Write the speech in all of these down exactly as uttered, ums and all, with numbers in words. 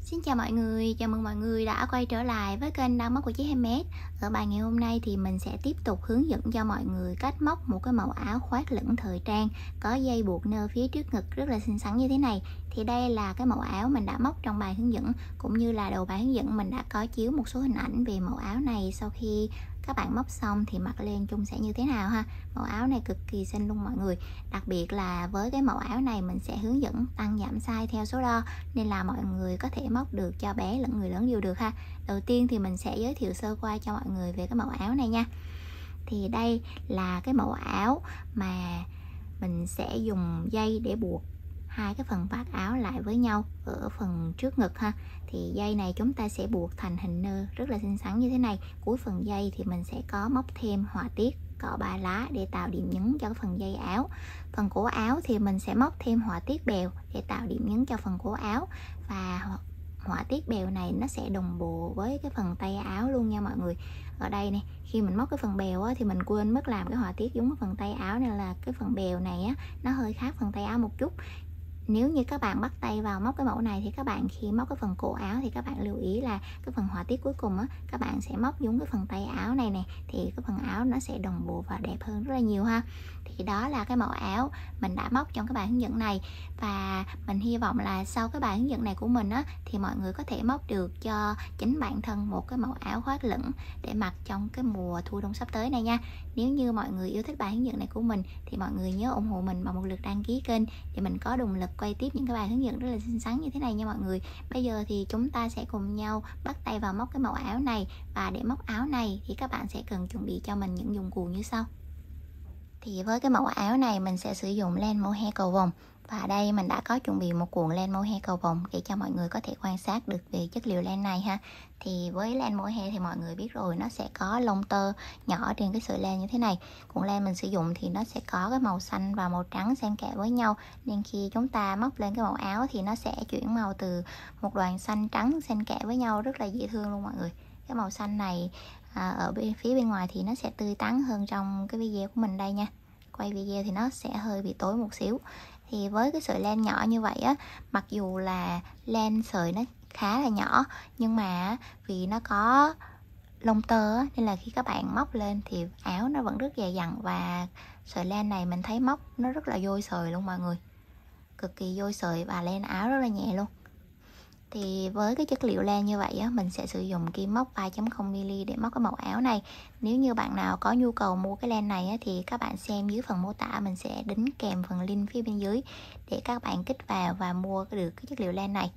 Xin chào mọi người, chào mừng mọi người đã quay trở lại với kênh Đau Móc của Chí Handmade. Ở bài ngày hôm nay thì mình sẽ tiếp tục hướng dẫn cho mọi người cách móc một cái mẫu áo khoác lửng thời trang có dây buộc nơ phía trước ngực rất là xinh xắn như thế này. Thì đây là cái mẫu áo mình đã móc trong bài hướng dẫn, cũng như là đầu bài hướng dẫn mình đã có chiếu một số hình ảnh về mẫu áo này. Sau khi các bạn móc xong thì mặc lên trông sẽ như thế nào ha. Mẫu áo này cực kỳ xinh luôn mọi người. Đặc biệt là với cái mẫu áo này mình sẽ hướng dẫn tăng giảm size theo số đo, nên là mọi người có thể móc được cho bé lẫn người lớn đều được ha. Đầu tiên thì mình sẽ giới thiệu sơ qua cho mọi người về cái mẫu áo này nha. Thì đây là cái mẫu áo mà mình sẽ dùng dây để buộc hai cái phần vạt áo lại với nhau ở phần trước ngực ha. Thì dây này chúng ta sẽ buộc thành hình nơ rất là xinh xắn như thế này. Cuối phần dây thì mình sẽ có móc thêm họa tiết cọ ba lá để tạo điểm nhấn cho phần dây áo. Phần cổ áo thì mình sẽ móc thêm họa tiết bèo để tạo điểm nhấn cho phần cổ áo, và họa tiết bèo này nó sẽ đồng bộ với cái phần tay áo luôn nha mọi người. Ở đây này, khi mình móc cái phần bèo á, thì mình quên mất làm cái họa tiết giống cái phần tay áo, nên là cái phần bèo này á, nó hơi khác phần tay áo một chút. Nếu như các bạn bắt tay vào móc cái mẫu này thì các bạn khi móc cái phần cổ áo thì các bạn lưu ý là cái phần họa tiết cuối cùng á, các bạn sẽ móc giống cái phần tay áo này nè, thì cái phần áo nó sẽ đồng bộ và đẹp hơn rất là nhiều ha. Thì đó là cái mẫu áo mình đã móc trong cái bài hướng dẫn này, và mình hy vọng là sau cái bài hướng dẫn này của mình á, thì mọi người có thể móc được cho chính bản thân một cái mẫu áo khoác lửng để mặc trong cái mùa thu đông sắp tới này nha. Nếu như mọi người yêu thích bài hướng dẫn này của mình thì mọi người nhớ ủng hộ mình bằng một lượt đăng ký kênh để mình có động lực quay tiếp những cái bài hướng dẫn rất là xinh xắn như thế này nha mọi người. Bây giờ thì chúng ta sẽ cùng nhau bắt tay vào móc cái mẫu áo này, và để móc áo này thì các bạn sẽ cần chuẩn bị cho mình những dụng cụ như sau. Thì với cái mẫu áo này mình sẽ sử dụng len mohair cầu vồng, và đây mình đã có chuẩn bị một cuộn len mohair cầu vồng để cho mọi người có thể quan sát được về chất liệu len này ha. Thì với len mohair thì mọi người biết rồi, nó sẽ có lông tơ nhỏ trên cái sợi len như thế này. Cuộn len mình sử dụng thì nó sẽ có cái màu xanh và màu trắng xen kẽ với nhau, nên khi chúng ta móc lên cái mẫu áo thì nó sẽ chuyển màu từ một đoàn xanh trắng xen kẽ với nhau rất là dễ thương luôn mọi người. Cái màu xanh này à, ở bên phía bên ngoài thì nó sẽ tươi tắn hơn trong cái video của mình đây nha. Quay video thì nó sẽ hơi bị tối một xíu. Thì với cái sợi len nhỏ như vậy á, mặc dù là len sợi nó khá là nhỏ, nhưng mà vì nó có lông tơ á, nên là khi các bạn móc lên thì áo nó vẫn rất dày dặn, và sợi len này mình thấy móc nó rất là dôi sợi luôn mọi người, cực kỳ dôi sợi và len áo rất là nhẹ luôn. Thì với cái chất liệu len như vậy á, mình sẽ sử dụng kim móc ba chấm không mi li để móc cái mẫu áo này. Nếu như bạn nào có nhu cầu mua cái len này á, thì các bạn xem dưới phần mô tả, mình sẽ đính kèm phần link phía bên dưới để các bạn kích vào và mua được cái chất liệu len này.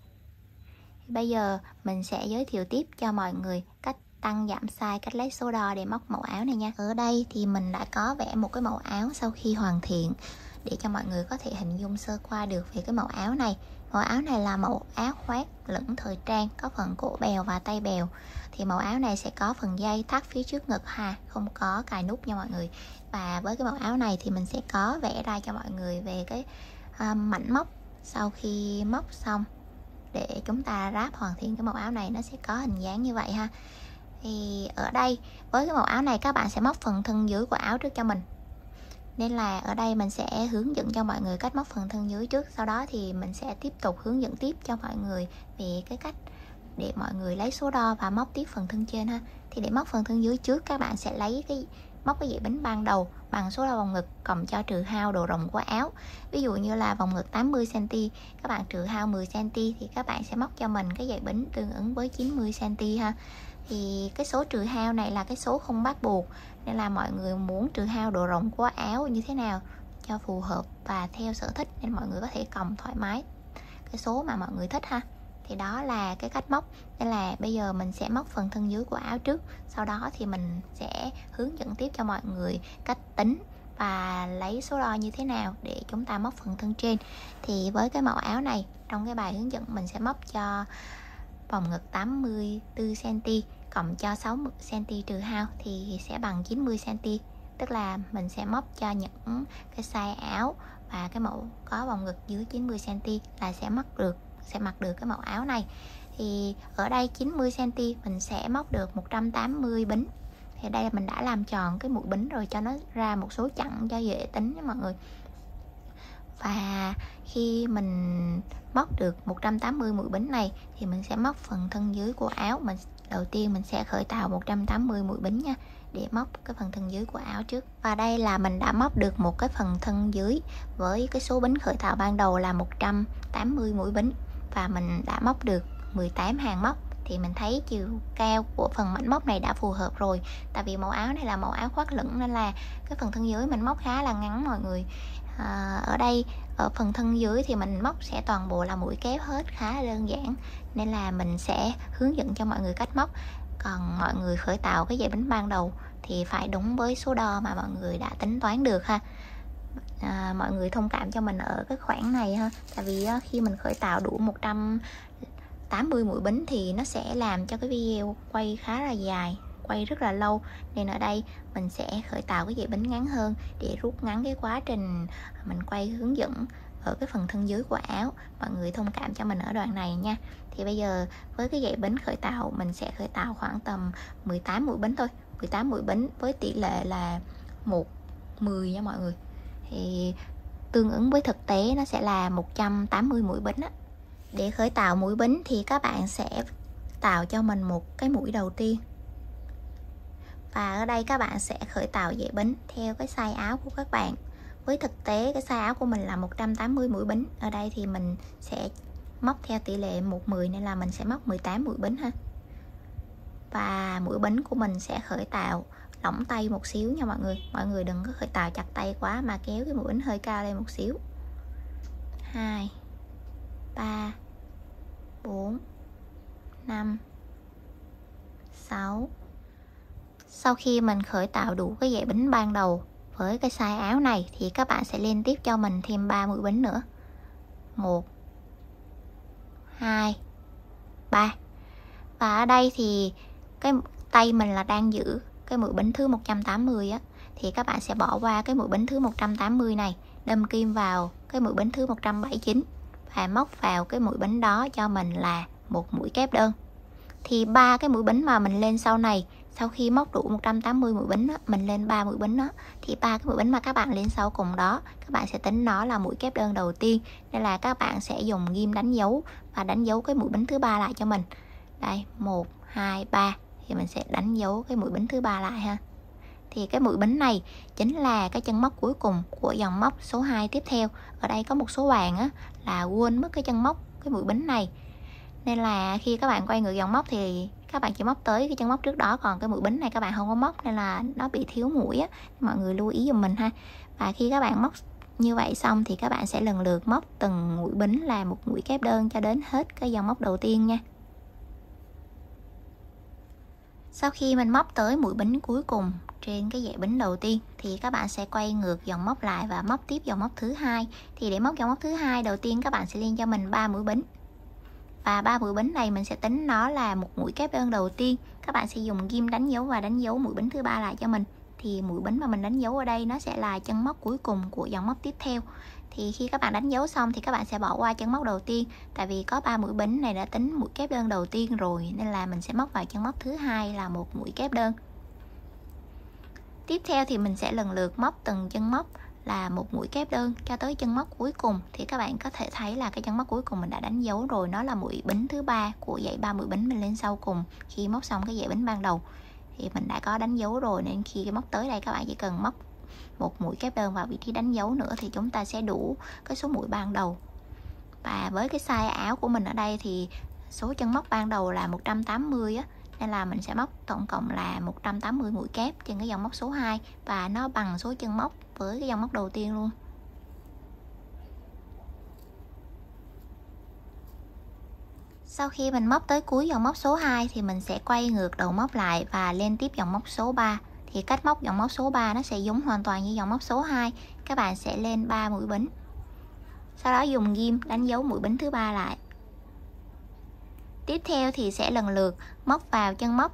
Bây giờ mình sẽ giới thiệu tiếp cho mọi người cách tăng giảm size, cách lấy số đo để móc mẫu áo này nha. Ở đây thì mình đã có vẽ một cái mẫu áo sau khi hoàn thiện để cho mọi người có thể hình dung sơ qua được về cái mẫu áo này. Mẫu áo này là mẫu áo khoác lửng thời trang, có phần cổ bèo và tay bèo. Thì mẫu áo này sẽ có phần dây thắt phía trước ngực ha, không có cài nút nha mọi người. Và với cái mẫu áo này thì mình sẽ có vẽ ra cho mọi người về cái à, mảnh móc sau khi móc xong, để chúng ta ráp hoàn thiện cái mẫu áo này nó sẽ có hình dáng như vậy ha. Thì ở đây với cái mẫu áo này các bạn sẽ móc phần thân dưới của áo trước cho mình, nên là ở đây mình sẽ hướng dẫn cho mọi người cách móc phần thân dưới trước, sau đó thì mình sẽ tiếp tục hướng dẫn tiếp cho mọi người về cái cách để mọi người lấy số đo và móc tiếp phần thân trên ha. Thì để móc phần thân dưới trước, các bạn sẽ lấy cái móc cái dãy bính ban đầu bằng số đo vòng ngực cộng cho trừ hao độ rộng của áo. Ví dụ như là vòng ngực tám mươi xăng ti mét, các bạn trừ hao mười xăng ti mét thì các bạn sẽ móc cho mình cái dãy bính tương ứng với chín mươi xăng ti mét ha. Thì cái số trừ hao này là cái số không bắt buộc, nên là mọi người muốn trừ hao độ rộng của áo như thế nào cho phù hợp và theo sở thích, nên mọi người có thể cộng thoải mái cái số mà mọi người thích ha. Thì đó là cái cách móc. Nên là bây giờ mình sẽ móc phần thân dưới của áo trước, sau đó thì mình sẽ hướng dẫn tiếp cho mọi người cách tính và lấy số đo như thế nào để chúng ta móc phần thân trên. Thì với cái mẫu áo này, trong cái bài hướng dẫn mình sẽ móc cho vòng ngực tám mươi tư xăng ti mét cộng cho sáu mươi xăng ti mét trừ hao thì sẽ bằng chín mươi xăng ti mét. Tức là mình sẽ móc cho những cái size áo và cái mẫu có vòng ngực dưới chín mươi xăng ti mét là sẽ mặc được sẽ mặc được cái mẫu áo này. Thì ở đây chín mươi xăng ti mét mình sẽ móc được một trăm tám mươi bính. Thì đây mình đã làm tròn cái mũi bính rồi cho nó ra một số chặng cho dễ tính nha mọi người. Và khi mình móc được một trăm tám mươi mũi bính này thì mình sẽ móc phần thân dưới của áo. Mình đầu tiên mình sẽ khởi tạo một trăm tám mươi mũi bính nha, để móc cái phần thân dưới của áo trước. Và đây là mình đã móc được một cái phần thân dưới với cái số bính khởi tạo ban đầu là một trăm tám mươi mũi bính, và mình đã móc được mười tám hàng móc. Thì mình thấy chiều cao của phần mảnh móc này đã phù hợp rồi, tại vì màu áo này là màu áo khoác lửng nên là cái phần thân dưới mình móc khá là ngắn mọi người. À, ở đây ở phần thân dưới thì mình móc sẽ toàn bộ là mũi kép hết, khá là đơn giản, nên là mình sẽ hướng dẫn cho mọi người cách móc. Còn mọi người khởi tạo cái dãy bính ban đầu thì phải đúng với số đo mà mọi người đã tính toán được ha. À, mọi người thông cảm cho mình ở cái khoảng này ha, tại vì khi mình khởi tạo đủ một trăm tám mươi mũi bính thì nó sẽ làm cho cái video quay khá là dài, quay rất là lâu, nên ở đây mình sẽ khởi tạo cái dãy bính ngắn hơn để rút ngắn cái quá trình mình quay hướng dẫn ở cái phần thân dưới của áo. Mọi người thông cảm cho mình ở đoạn này nha. Thì bây giờ với cái dãy bính khởi tạo mình sẽ khởi tạo khoảng tầm mười tám mũi bính thôi, mười tám mũi bính với tỷ lệ là một mười nha mọi người, thì tương ứng với thực tế nó sẽ là một trăm tám mươi mũi bính á. Để khởi tạo mũi bính thì các bạn sẽ tạo cho mình một cái mũi đầu tiên, và ở đây các bạn sẽ khởi tạo dãy bính theo cái size áo của các bạn. Với thực tế cái size áo của mình là một trăm tám mươi mũi bính, ở đây thì mình sẽ móc theo tỷ lệ một mười nên là mình sẽ móc mười tám mũi bính ha. Và mũi bính của mình sẽ khởi tạo lỏng tay một xíu nha mọi người. Mọi người đừng có khởi tạo chặt tay quá mà kéo cái mũi bính hơi cao lên một xíu. Hai, ba, bốn, năm, sáu. Sau khi mình khởi tạo đủ cái dãy bính ban đầu với cái size áo này thì các bạn sẽ liên tiếp cho mình thêm ba mũi bính nữa. một, hai, ba. Và ở đây thì cái tay mình là đang giữ cái mũi bính thứ một trăm tám mươi á, thì các bạn sẽ bỏ qua cái mũi bính thứ một trăm tám mươi này, đâm kim vào cái mũi bính thứ một trăm bảy mươi chín và móc vào cái mũi bính đó cho mình là một mũi kép đơn. Thì ba cái mũi bính mà mình lên sau này, sau khi móc đủ một trăm tám mươi mũi bính á, mình lên ba mũi bính đó, thì ba cái mũi bính mà các bạn lên sau cùng đó các bạn sẽ tính nó là mũi kép đơn đầu tiên, nên là các bạn sẽ dùng ghim đánh dấu và đánh dấu cái mũi bính thứ ba lại cho mình. Đây, một, hai, ba thì mình sẽ đánh dấu cái mũi bính thứ ba lại ha. Thì cái mũi bính này chính là cái chân móc cuối cùng của dòng móc số hai tiếp theo. Ở đây có một số bạn á là quên mất cái chân móc cái mũi bính này, nên là khi các bạn quay ngược dòng móc thì các bạn chỉ móc tới cái chân móc trước đó, còn cái mũi bính này các bạn không có móc nên là nó bị thiếu mũi á. Mọi người lưu ý giùm mình ha. Và khi các bạn móc như vậy xong thì các bạn sẽ lần lượt móc từng mũi bính là một mũi kép đơn cho đến hết cái dòng móc đầu tiên nha. Sau khi mình móc tới mũi bính cuối cùng trên cái dãy bính đầu tiên thì các bạn sẽ quay ngược dòng móc lại và móc tiếp dòng móc thứ hai. Thì để móc dòng móc thứ hai đầu tiên các bạn sẽ lên cho mình ba mũi bính. Và ba mũi bính này mình sẽ tính nó là một mũi kép đơn đầu tiên. Các bạn sẽ dùng ghim đánh dấu và đánh dấu mũi bính thứ ba lại cho mình. Thì mũi bính mà mình đánh dấu ở đây nó sẽ là chân móc cuối cùng của dòng móc tiếp theo. Thì khi các bạn đánh dấu xong thì các bạn sẽ bỏ qua chân móc đầu tiên, tại vì có ba mũi bính này đã tính mũi kép đơn đầu tiên rồi, nên là mình sẽ móc vào chân móc thứ hai là một mũi kép đơn. Tiếp theo thì mình sẽ lần lượt móc từng chân móc là một mũi kép đơn cho tới chân móc cuối cùng. Thì các bạn có thể thấy là cái chân móc cuối cùng mình đã đánh dấu rồi, nó là mũi bính thứ ba của dãy ba mũi bính mình lên sau cùng khi móc xong cái dãy bính ban đầu. Thì mình đã có đánh dấu rồi, nên khi móc tới đây các bạn chỉ cần móc một mũi kép đơn vào vị trí đánh dấu nữa thì chúng ta sẽ đủ cái số mũi ban đầu. Và với cái size áo của mình ở đây thì số chân móc ban đầu là một trăm tám mươi á, nên là mình sẽ móc tổng cộng là một trăm tám mươi mũi kép trên cái dòng móc số hai, và nó bằng số chân móc với cái dòng móc đầu tiên luôn. Sau khi mình móc tới cuối dòng móc số hai thì mình sẽ quay ngược đầu móc lại và lên tiếp dòng móc số ba. Thì cách móc dòng móc số ba nó sẽ giống hoàn toàn như dòng móc số hai. Các bạn sẽ lên ba mũi bính, sau đó dùng ghim đánh dấu mũi bính thứ ba lại. Tiếp theo thì sẽ lần lượt móc vào chân móc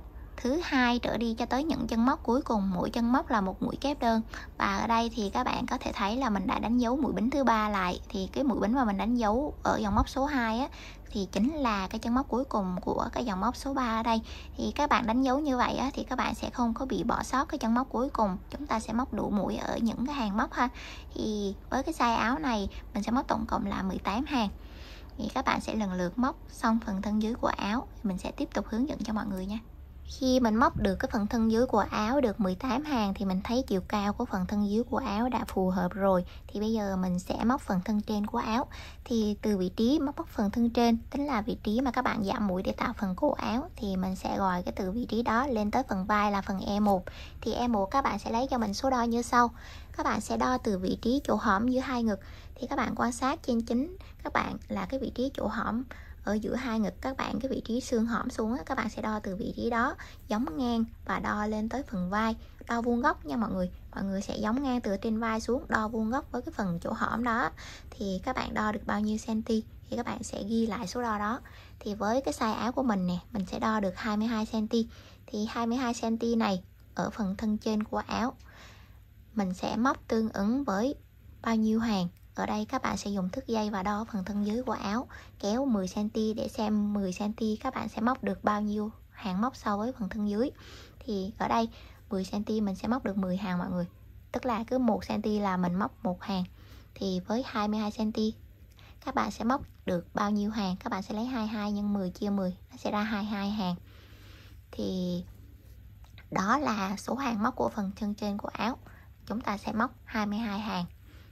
thứ hai trở đi cho tới những chân móc cuối cùng, mỗi chân móc là một mũi kép đơn. Và ở đây thì các bạn có thể thấy là mình đã đánh dấu mũi bính thứ ba lại. Thì cái mũi bính mà mình đánh dấu ở dòng móc số hai á, thì chính là cái chân móc cuối cùng của cái dòng móc số ba ở đây. Thì các bạn đánh dấu như vậy á, thì các bạn sẽ không có bị bỏ sót cái chân móc cuối cùng. Chúng ta sẽ móc đủ mũi ở những cái hàng móc ha. Thì với cái size áo này mình sẽ móc tổng cộng là mười tám hàng. Thì các bạn sẽ lần lượt móc xong phần thân dưới của áo. Mình sẽ tiếp tục hướng dẫn cho mọi người nha. Khi mình móc được cái phần thân dưới của áo được mười tám hàng thì mình thấy chiều cao của phần thân dưới của áo đã phù hợp rồi. Thì bây giờ mình sẽ móc phần thân trên của áo. Thì từ vị trí móc móc phần thân trên, tính là vị trí mà các bạn giảm mũi để tạo phần cổ áo, thì mình sẽ gọi cái từ vị trí đó lên tới phần vai là phần E một. Thì E một các bạn sẽ lấy cho mình số đo như sau. Các bạn sẽ đo từ vị trí chỗ hõm giữa hai ngực. Thì các bạn quan sát trên chính các bạn là cái vị trí chỗ hõm ở giữa hai ngực các bạn, cái vị trí xương hõm xuống á, các bạn sẽ đo từ vị trí đó giống ngang và đo lên tới phần vai, đo vuông góc nha mọi người. Mọi người sẽ giống ngang từ trên vai xuống, đo vuông góc với cái phần chỗ hõm đó. Thì các bạn đo được bao nhiêu cm thì các bạn sẽ ghi lại số đo đó. Thì với cái size áo của mình nè, mình sẽ đo được hai mươi hai cm. Thì hai mươi hai cm này ở phần thân trên của áo mình sẽ móc tương ứng với bao nhiêu hàng. Ở đây các bạn sẽ dùng thước dây và đo phần thân dưới của áo, kéo mười cm để xem mười cm các bạn sẽ móc được bao nhiêu hàng móc so với phần thân dưới. Thì ở đây mười cm mình sẽ móc được mười hàng mọi người. Tức là cứ một cm là mình móc một hàng. Thì với hai mươi hai cm các bạn sẽ móc được bao nhiêu hàng? Các bạn sẽ lấy hai mươi hai nhân mười chia mười, nó sẽ ra hai mươi hai hàng. Thì đó là số hàng móc của phần thân trên của áo. Chúng ta sẽ móc hai mươi hai hàng.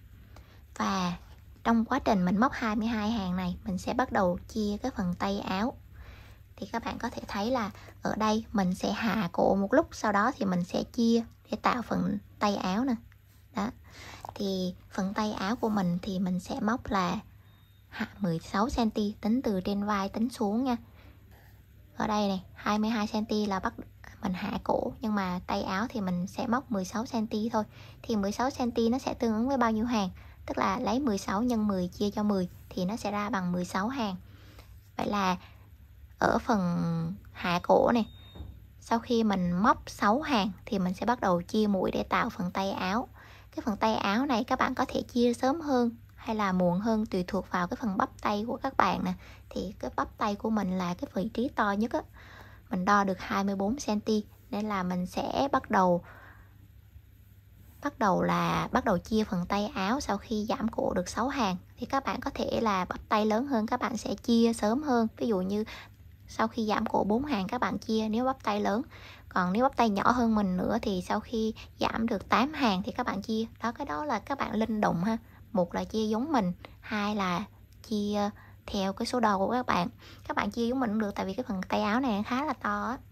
Và trong quá trình mình móc hai mươi hai hàng này, mình sẽ bắt đầu chia cái phần tay áo. Thì các bạn có thể thấy là ở đây mình sẽ hạ cổ một lúc, sau đó thì mình sẽ chia để tạo phần tay áo nè. Đó. Thì phần tay áo của mình thì mình sẽ móc là mười sáu cm, tính từ trên vai tính xuống nha. Ở đây này, hai mươi hai cm là bắt mình hạ cổ, nhưng mà tay áo thì mình sẽ móc mười sáu cm thôi. Thì mười sáu cm nó sẽ tương ứng với bao nhiêu hàng? Tức là lấy mười sáu nhân mười chia cho mười thì nó sẽ ra bằng mười sáu hàng. Vậy là ở phần hạ cổ này, sau khi mình móc sáu hàng thì mình sẽ bắt đầu chia mũi để tạo phần tay áo. Cái phần tay áo này các bạn có thể chia sớm hơn hay là muộn hơn, tùy thuộc vào cái phần bắp tay của các bạn nè. Thì cái bắp tay của mình là cái vị trí to nhất á, mình đo được hai mươi bốn cm, nên là mình sẽ bắt đầu bắt đầu là bắt đầu chia phần tay áo sau khi giảm cổ được sáu hàng. Thì các bạn có thể là bắp tay lớn hơn, các bạn sẽ chia sớm hơn. Ví dụ như sau khi giảm cổ bốn hàng các bạn chia nếu bắp tay lớn. Còn nếu bắp tay nhỏ hơn mình nữa thì sau khi giảm được tám hàng thì các bạn chia. Đó, cái đó là các bạn linh động ha. Một là chia giống mình, hai là chia theo cái số đo của các bạn. Các bạn chia giống mình cũng được, tại vì cái phần tay áo này khá là to á.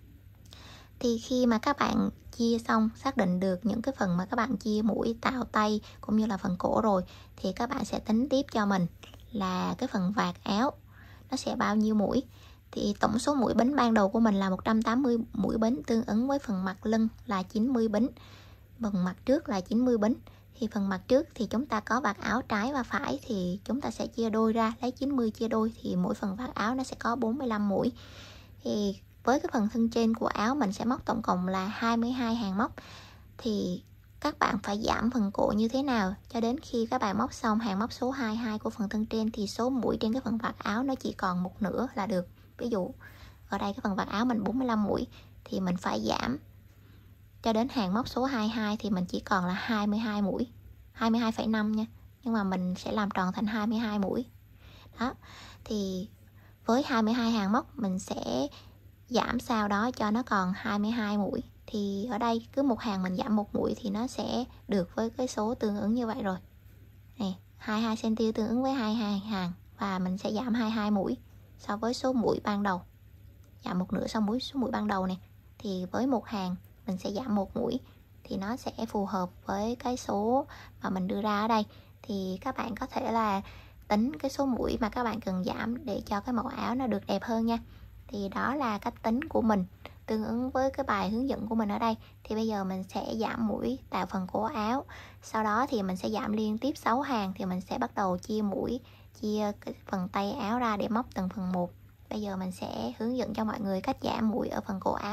Thì khi mà các bạn chia xong, xác định được những cái phần mà các bạn chia mũi tạo tay cũng như là phần cổ rồi, thì các bạn sẽ tính tiếp cho mình là cái phần vạt áo nó sẽ bao nhiêu mũi. Thì tổng số mũi bính ban đầu của mình là một trăm tám mươi mũi bính, tương ứng với phần mặt lưng là chín mươi bính, phần mặt trước là chín mươi bính. Thì phần mặt trước thì chúng ta có vạt áo trái và phải, thì chúng ta sẽ chia đôi ra, lấy chín mươi chia đôi thì mỗi phần vạt áo nó sẽ có bốn mươi lăm mũi. Thì với cái phần thân trên của áo mình sẽ móc tổng cộng là hai mươi hai hàng móc. Thì các bạn phải giảm phần cổ như thế nào cho đến khi các bạn móc xong hàng móc số hai mươi hai của phần thân trên thì số mũi trên cái phần vạt áo nó chỉ còn một nửa là được. Ví dụ ở đây cái phần vạt áo mình bốn mươi lăm mũi thì mình phải giảm cho đến hàng móc số hai mươi hai thì mình chỉ còn là hai mươi hai mũi, hai mươi hai phẩy năm nha. Nhưng mà mình sẽ làm tròn thành hai mươi hai mũi. Đó. Thì với hai mươi hai hàng móc mình sẽ giảm sau đó cho nó còn hai mươi hai mũi. Thì ở đây cứ một hàng mình giảm một mũi thì nó sẽ được với cái số tương ứng như vậy rồi. Này, hai mươi hai cm tương ứng với hai mươi hai hàng và mình sẽ giảm hai mươi hai mũi so với số mũi ban đầu. Giảm một nửa so với số mũi ban đầu này. Thì với một hàng mình sẽ giảm một mũi thì nó sẽ phù hợp với cái số mà mình đưa ra ở đây. Thì các bạn có thể là tính cái số mũi mà các bạn cần giảm để cho cái mẫu áo nó được đẹp hơn nha. Thì đó là cách tính của mình tương ứng với cái bài hướng dẫn của mình ở đây. Thì bây giờ mình sẽ giảm mũi tạo phần cổ áo. Sau đó thì mình sẽ giảm liên tiếp sáu hàng. Thì mình sẽ bắt đầu chia mũi, chia cái phần tay áo ra để móc từng phần một. Bây giờ mình sẽ hướng dẫn cho mọi người cách giảm mũi ở phần cổ áo nha.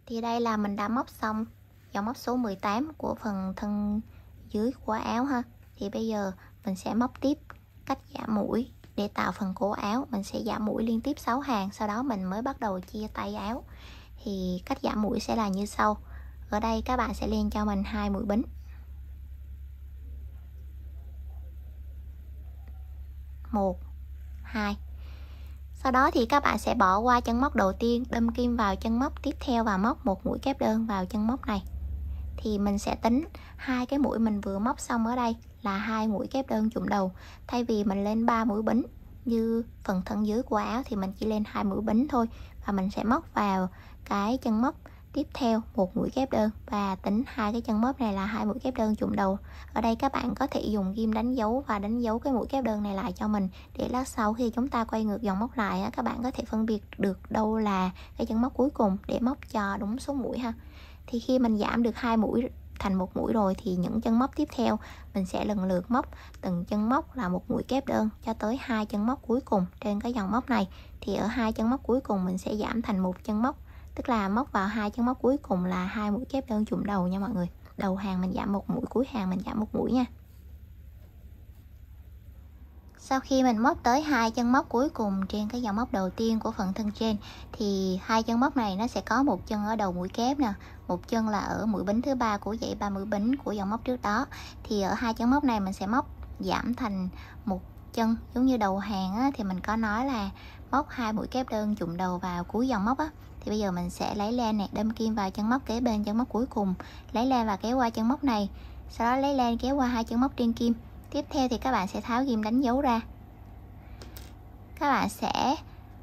Thì đây là mình đã móc xong dòng móc số mười tám của phần thân dưới của áo ha. Thì bây giờ mình sẽ móc tiếp cách giảm mũi để tạo phần cổ áo. Mình sẽ giảm mũi liên tiếp sáu hàng, sau đó mình mới bắt đầu chia tay áo. Thì cách giảm mũi sẽ là như sau. Ở đây các bạn sẽ lên cho mình hai mũi bính, một, hai. Sau đó thì các bạn sẽ bỏ qua chân móc đầu tiên, đâm kim vào chân móc tiếp theo và móc một mũi kép đơn vào chân móc này. Thì mình sẽ tính hai cái mũi mình vừa móc xong ở đây là hai mũi kép đơn chụm đầu. Thay vì mình lên ba mũi bính như phần thân dưới của áo thì mình chỉ lên hai mũi bính thôi, và mình sẽ móc vào cái chân móc tiếp theo một mũi kép đơn và tính hai cái chân móc này là hai mũi kép đơn chụm đầu. Ở đây các bạn có thể dùng ghim đánh dấu và đánh dấu cái mũi kép đơn này lại cho mình, để lát sau khi chúng ta quay ngược dòng móc lại các bạn có thể phân biệt được đâu là cái chân móc cuối cùng để móc cho đúng số mũi ha. Thì khi mình giảm được hai mũi thành một mũi rồi thì những chân móc tiếp theo mình sẽ lần lượt móc từng chân móc là một mũi kép đơn cho tới hai chân móc cuối cùng trên cái dòng móc này. Thì ở hai chân móc cuối cùng mình sẽ giảm thành một chân móc, tức là móc vào hai chân móc cuối cùng là hai mũi kép đơn chụm đầu nha mọi người. Đầu hàng mình giảm một mũi, cuối hàng mình giảm một mũi nha. Sau khi mình móc tới hai chân móc cuối cùng trên cái dòng móc đầu tiên của phần thân trên thì hai chân móc này nó sẽ có một chân ở đầu mũi kép nè, một chân là ở mũi bính thứ ba của dãy ba mũi bính của dòng móc trước đó. Thì ở hai chân móc này mình sẽ móc giảm thành một chân, giống như đầu hàng á, thì mình có nói là móc hai mũi kép đơn chụm đầu vào cuối dòng móc á. Thì bây giờ mình sẽ lấy len nè, đâm kim vào chân móc kế bên chân móc cuối cùng, lấy len và kéo qua chân móc này, sau đó lấy len kéo qua hai chân móc trên kim. Tiếp theo thì các bạn sẽ tháo ghim đánh dấu ra. Các bạn sẽ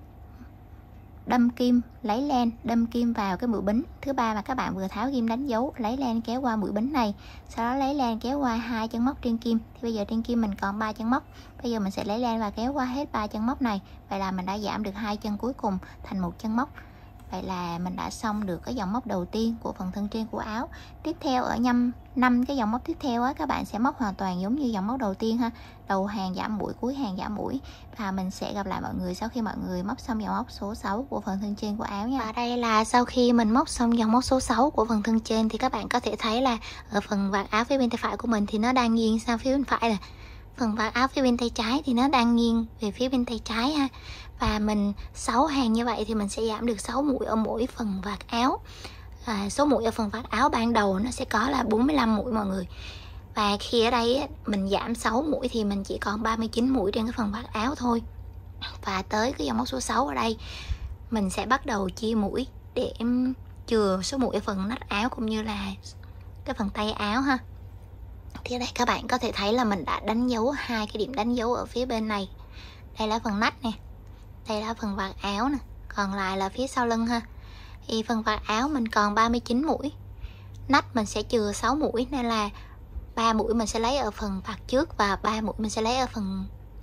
đâm kim, lấy len, đâm kim vào cái mũi bính thứ ba mà các bạn vừa tháo ghim đánh dấu, lấy len kéo qua mũi bính này, sau đó lấy len kéo qua hai chân móc trên kim. Thì bây giờ trên kim mình còn ba chân móc. Bây giờ mình sẽ lấy len và kéo qua hết ba chân móc này. Vậy là mình đã giảm được hai chân cuối cùng thành một chân móc. Vậy là mình đã xong được cái dòng móc đầu tiên của phần thân trên của áo. Tiếp theo ở nhâm năm cái dòng móc tiếp theo á, các bạn sẽ móc hoàn toàn giống như dòng móc đầu tiên ha. Đầu hàng giảm mũi, cuối hàng giảm mũi. Và mình sẽ gặp lại mọi người sau khi mọi người móc xong dòng móc số sáu của phần thân trên của áo nha. Và đây là sau khi mình móc xong dòng móc số sáu của phần thân trên thì các bạn có thể thấy là ở phần vạt áo phía bên tay phải của mình thì nó đang nghiêng sang phía bên phải nè. Phần vạt áo phía bên tay trái thì nó đang nghiêng về phía bên tay trái ha. Và mình sáu hàng như vậy thì mình sẽ giảm được sáu mũi ở mỗi phần vạt áo. À, số mũi ở phần vạt áo ban đầu nó sẽ có là bốn mươi lăm mũi mọi người. Và khi ở đây mình giảm sáu mũi thì mình chỉ còn ba mươi chín mũi trên cái phần vạt áo thôi. Và tới cái dòng móc số sáu ở đây mình sẽ bắt đầu chia mũi để chừa số mũi ở phần nách áo cũng như là cái phần tay áo ha. Thì ở đây các bạn có thể thấy là mình đã đánh dấu hai cái điểm đánh dấu ở phía bên này. Đây là phần nách nè, đây là phần vạt áo nè, còn lại là phía sau lưng ha. Thì phần vạt áo mình còn ba mươi chín mũi, nách mình sẽ chừa sáu mũi, nên là ba mũi mình sẽ lấy ở phần vạt trước và ba mũi mình sẽ lấy ở phần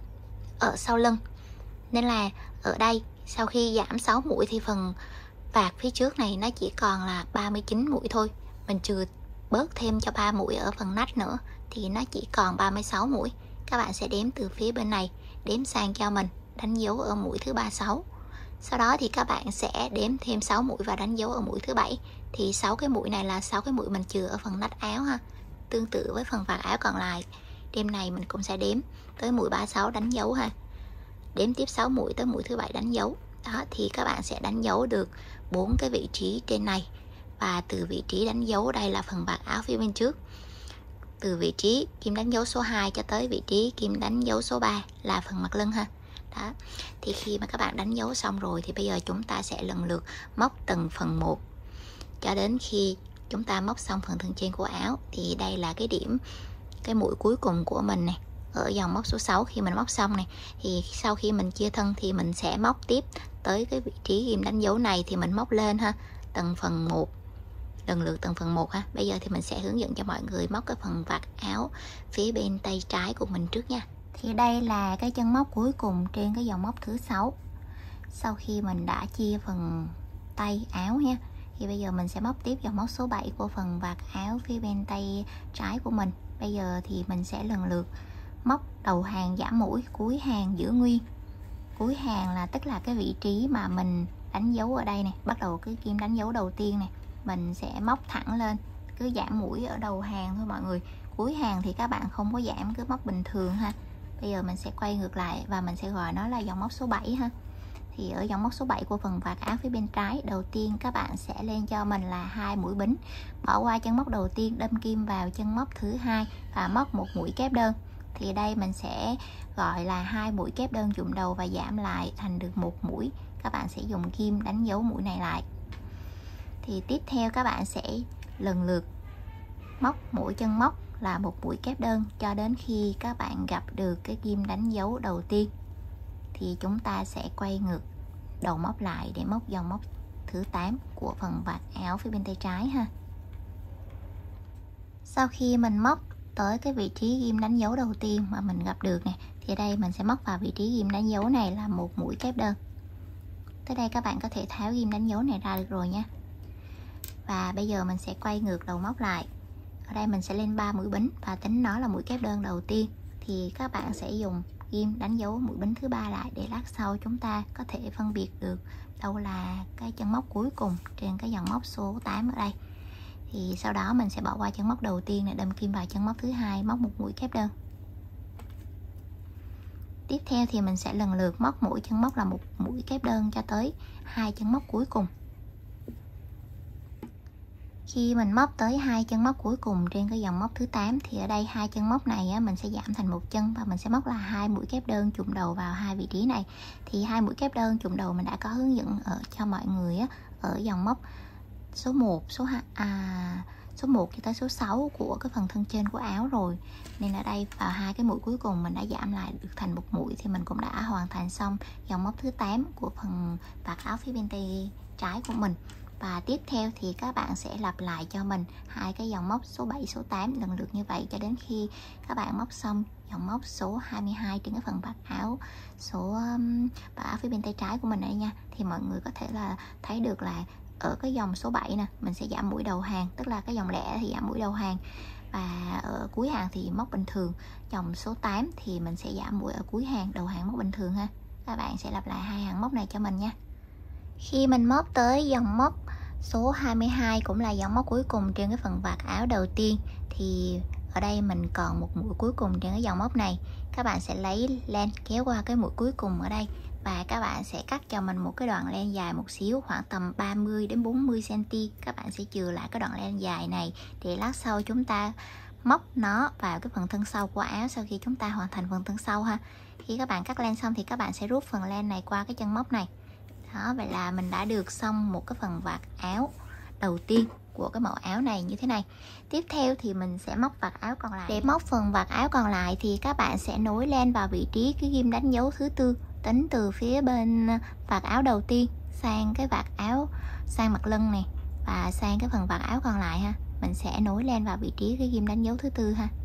ở sau lưng. Nên là ở đây sau khi giảm sáu mũi thì phần vạt phía trước này nó chỉ còn là ba mươi chín mũi thôi. Mình trừ bớt thêm cho ba mũi ở phần nách nữa thì nó chỉ còn ba mươi sáu mũi. Các bạn sẽ đếm từ phía bên này đếm sang cho mình, đánh dấu ở mũi thứ ba mươi sáu. Sau đó thì các bạn sẽ đếm thêm sáu mũi và đánh dấu ở mũi thứ bảy. Thì sáu cái mũi này là sáu cái mũi mình chừa ở phần nách áo ha. Tương tự với phần vạt áo còn lại, đêm này mình cũng sẽ đếm tới mũi ba mươi sáu đánh dấu ha. Đếm tiếp sáu mũi tới mũi thứ bảy đánh dấu. Đó thì các bạn sẽ đánh dấu được bốn cái vị trí trên này. Và từ vị trí đánh dấu đây là phần vạt áo phía bên trước. Từ vị trí kim đánh dấu số hai cho tới vị trí kim đánh dấu số ba là phần mặt lưng ha. Đó. Thì khi mà các bạn đánh dấu xong rồi thì bây giờ chúng ta sẽ lần lượt móc từng phần một cho đến khi chúng ta móc xong phần thân trên của áo. Thì đây là cái điểm, cái mũi cuối cùng của mình này, ở dòng móc số sáu. Khi mình móc xong này thì sau khi mình chia thân thì mình sẽ móc tiếp tới cái vị trí ghim đánh dấu này thì mình móc lên ha, từng phần một, lần lượt từng phần một ha. Bây giờ thì mình sẽ hướng dẫn cho mọi người móc cái phần vạt áo phía bên tay trái của mình trước nha. Thì đây là cái chân móc cuối cùng trên cái dòng móc thứ sáu. Sau khi mình đã chia phần tay áo nha, thì bây giờ mình sẽ móc tiếp dòng móc số bảy của phần vạt áo phía bên tay trái của mình. Bây giờ thì mình sẽ lần lượt móc đầu hàng giảm mũi, cuối hàng giữ nguyên. Cuối hàng là tức là cái vị trí mà mình đánh dấu ở đây này, bắt đầu cái kim đánh dấu đầu tiên này. mình sẽ móc thẳng lên, cứ giảm mũi ở đầu hàng thôi mọi người. Cuối hàng thì các bạn không có giảm, cứ móc bình thường ha. Bây giờ mình sẽ quay ngược lại và mình sẽ gọi nó là dòng móc số bảy ha. Thì ở dòng móc số bảy của phần vạt áo phía bên trái, đầu tiên các bạn sẽ lên cho mình là hai mũi bính, bỏ qua chân móc đầu tiên, đâm kim vào chân móc thứ hai và móc một mũi kép đơn. Thì đây mình sẽ gọi là hai mũi kép đơn chụm đầu và giảm lại thành được một mũi. Các bạn sẽ dùng kim đánh dấu mũi này lại. Thì tiếp theo các bạn sẽ lần lượt móc mỗi chân móc là một mũi kép đơn cho đến khi các bạn gặp được cái kim đánh dấu đầu tiên. Thì chúng ta sẽ quay ngược đầu móc lại để móc dòng móc thứ tám của phần vạt áo phía bên tay trái ha. Sau khi mình móc tới cái vị trí ghim đánh dấu đầu tiên mà mình gặp được nè, thì ở đây mình sẽ móc vào vị trí ghim đánh dấu này là một mũi kép đơn. Tới đây các bạn có thể tháo ghim đánh dấu này ra được rồi nha. Và bây giờ mình sẽ quay ngược đầu móc lại. Ở đây mình sẽ lên ba mũi bính và tính nó là mũi kép đơn đầu tiên. Thì các bạn sẽ dùng ghim đánh dấu mũi bính thứ ba lại để lát sau chúng ta có thể phân biệt được đâu là cái chân móc cuối cùng trên cái dòng móc số tám ở đây. Thì sau đó mình sẽ bỏ qua chân móc đầu tiên này, đâm kim vào chân móc thứ hai, móc một mũi kép đơn. Tiếp theo thì mình sẽ lần lượt móc mỗi chân móc là một mũi kép đơn cho tới hai chân móc cuối cùng. Khi mình móc tới hai chân móc cuối cùng trên cái dòng móc thứ tám thì ở đây hai chân móc này á, mình sẽ giảm thành một chân và mình sẽ móc là hai mũi kép đơn chụm đầu vào hai vị trí này. Thì hai mũi kép đơn chụm đầu mình đã có hướng dẫn ở cho mọi người á, ở dòng móc số một, số hai, à, số một cho tới số sáu của cái phần thân trên của áo rồi. Nên ở đây vào hai cái mũi cuối cùng mình đã giảm lại được thành một mũi thì mình cũng đã hoàn thành xong dòng móc thứ tám của phần vạt áo phía bên tay trái của mình. Và tiếp theo thì các bạn sẽ lặp lại cho mình hai cái dòng móc số bảy, số tám lần lượt như vậy cho đến khi các bạn móc xong dòng móc số hai mươi hai trên cái phần vạt áo số um, vạt áo phía bên tay trái của mình đây nha. Thì mọi người có thể là thấy được là ở cái dòng số bảy nè, mình sẽ giảm mũi đầu hàng, tức là cái dòng lẻ thì giảm mũi đầu hàng. Và ở cuối hàng thì móc bình thường. Dòng số tám thì mình sẽ giảm mũi ở cuối hàng, đầu hàng móc bình thường ha. Các bạn sẽ lặp lại hai hàng móc này cho mình nha. Khi mình móc tới dòng móc số hai mươi hai cũng là dòng móc cuối cùng trên cái phần vạt áo đầu tiên thì ở đây mình còn một mũi cuối cùng trên cái dòng móc này. Các bạn sẽ lấy len kéo qua cái mũi cuối cùng ở đây và các bạn sẽ cắt cho mình một cái đoạn len dài một xíu, khoảng tầm ba mươi đến bốn mươi xăng-ti-mét. Các bạn sẽ chừa lại cái đoạn len dài này để lát sau chúng ta móc nó vào cái phần thân sau của áo sau khi chúng ta hoàn thành phần thân sau ha. Khi các bạn cắt len xong thì các bạn sẽ rút phần len này qua cái chân móc này. Đó, vậy là mình đã được xong một cái phần vạt áo đầu tiên của cái mẫu áo này như thế này. Tiếp theo thì mình sẽ móc vạt áo còn lại. Để móc phần vạt áo còn lại thì các bạn sẽ nối len vào vị trí cái ghim đánh dấu thứ tư, tính từ phía bên vạt áo đầu tiên sang cái vạt áo sang mặt lưng này và sang cái phần vạt áo còn lại ha. Mình sẽ nối len vào vị trí cái ghim đánh dấu thứ tư ha.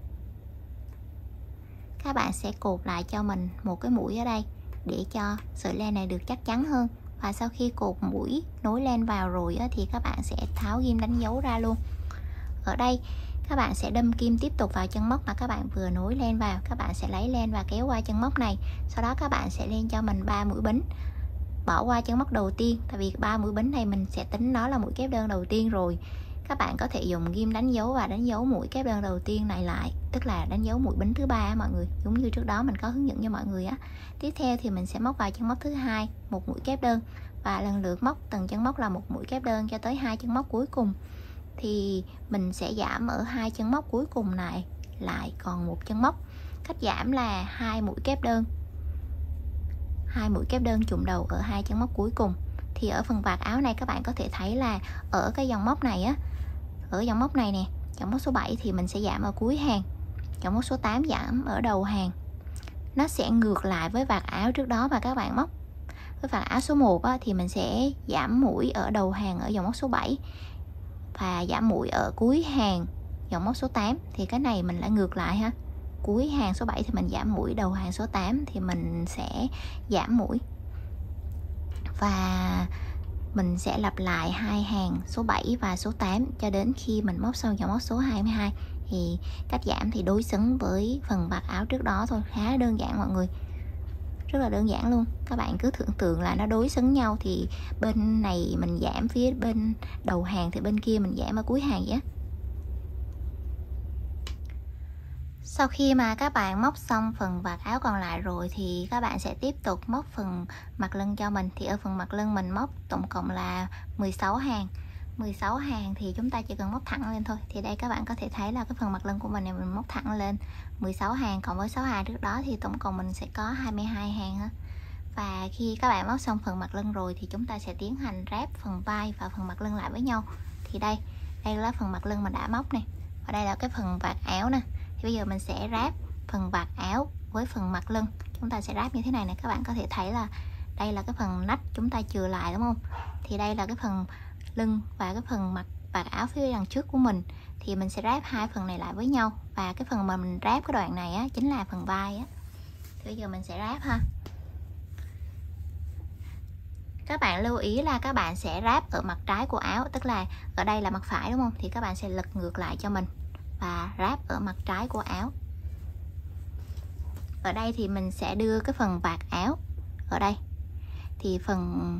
Các bạn sẽ cột lại cho mình một cái mũi ở đây để cho sợi len này được chắc chắn hơn. Và sau khi cột mũi nối len vào rồi á, thì các bạn sẽ tháo ghim đánh dấu ra luôn. Ở đây các bạn sẽ đâm kim tiếp tục vào chân móc mà các bạn vừa nối len vào. Các bạn sẽ lấy len và kéo qua chân móc này. Sau đó các bạn sẽ lên cho mình ba mũi bính, bỏ qua chân móc đầu tiên, tại vì ba mũi bính này mình sẽ tính nó là mũi kép đơn đầu tiên rồi. Các bạn có thể dùng ghim đánh dấu và đánh dấu mũi kép đơn đầu tiên này lại, tức là đánh dấu mũi bính thứ ba á mọi người, giống như trước đó mình có hướng dẫn cho mọi người á. Tiếp theo thì mình sẽ móc vào chân móc thứ hai một mũi kép đơn và lần lượt móc từng chân móc là một mũi kép đơn cho tới hai chân móc cuối cùng. Thì mình sẽ giảm ở hai chân móc cuối cùng này lại còn một chân móc. Cách giảm là hai mũi kép đơn, hai mũi kép đơn chụm đầu ở hai chân móc cuối cùng. Thì ở phần vạt áo này các bạn có thể thấy là ở cái dòng móc này á, ở dòng móc này nè, dòng móc số bảy thì mình sẽ giảm ở cuối hàng, dòng móc số tám giảm ở đầu hàng. Nó sẽ ngược lại với vạt áo trước đó mà các bạn móc. Với vạt áo số một á, thì mình sẽ giảm mũi ở đầu hàng ở dòng móc số bảy và giảm mũi ở cuối hàng dòng móc số tám. Thì cái này mình lại ngược lại ha. Cuối hàng số bảy thì mình giảm mũi, đầu hàng số tám thì mình sẽ giảm mũi. Và mình sẽ lặp lại hai hàng số bảy và số tám cho đến khi mình móc xong dòng móc số hai mươi hai. Thì cách giảm thì đối xứng với phần vạt áo trước đó thôi, khá đơn giản mọi người. rất là đơn giản luôn. Các bạn cứ tưởng tượng là nó đối xứng nhau, thì bên này mình giảm phía bên đầu hàng thì bên kia mình giảm ở cuối hàng vậy á. Sau khi mà các bạn móc xong phần vạt áo còn lại rồi thì các bạn sẽ tiếp tục móc phần mặt lưng cho mình. Thì ở phần mặt lưng mình móc tổng cộng là mười sáu hàng. mười sáu hàng thì chúng ta chỉ cần móc thẳng lên thôi. Thì đây các bạn có thể thấy là cái phần mặt lưng của mình này mình móc thẳng lên mười sáu hàng, cộng với sáu hàng trước đó thì tổng cộng mình sẽ có hai mươi hai hàng ha. Và khi các bạn móc xong phần mặt lưng rồi thì chúng ta sẽ tiến hành ráp phần vai và phần mặt lưng lại với nhau. Thì đây, đây là phần mặt lưng mình đã móc này, và đây là cái phần vạt áo nè. Thì bây giờ mình sẽ ráp phần vạt áo với phần mặt lưng. Chúng ta sẽ ráp như thế này nè, các bạn có thể thấy là đây là cái phần nách chúng ta chừa lại đúng không? Thì đây là cái phần lưng và cái phần mặt vạt áo phía đằng trước của mình, thì mình sẽ ráp hai phần này lại với nhau. Và cái phần mà mình ráp cái đoạn này á chính là phần vai á. Thì bây giờ mình sẽ ráp ha. Các bạn lưu ý là các bạn sẽ ráp ở mặt trái của áo, tức là ở đây là mặt phải đúng không? Thì các bạn sẽ lật ngược lại cho mình và ráp ở mặt trái của áo. Ở đây thì mình sẽ đưa cái phần vạt áo ở đây, thì phần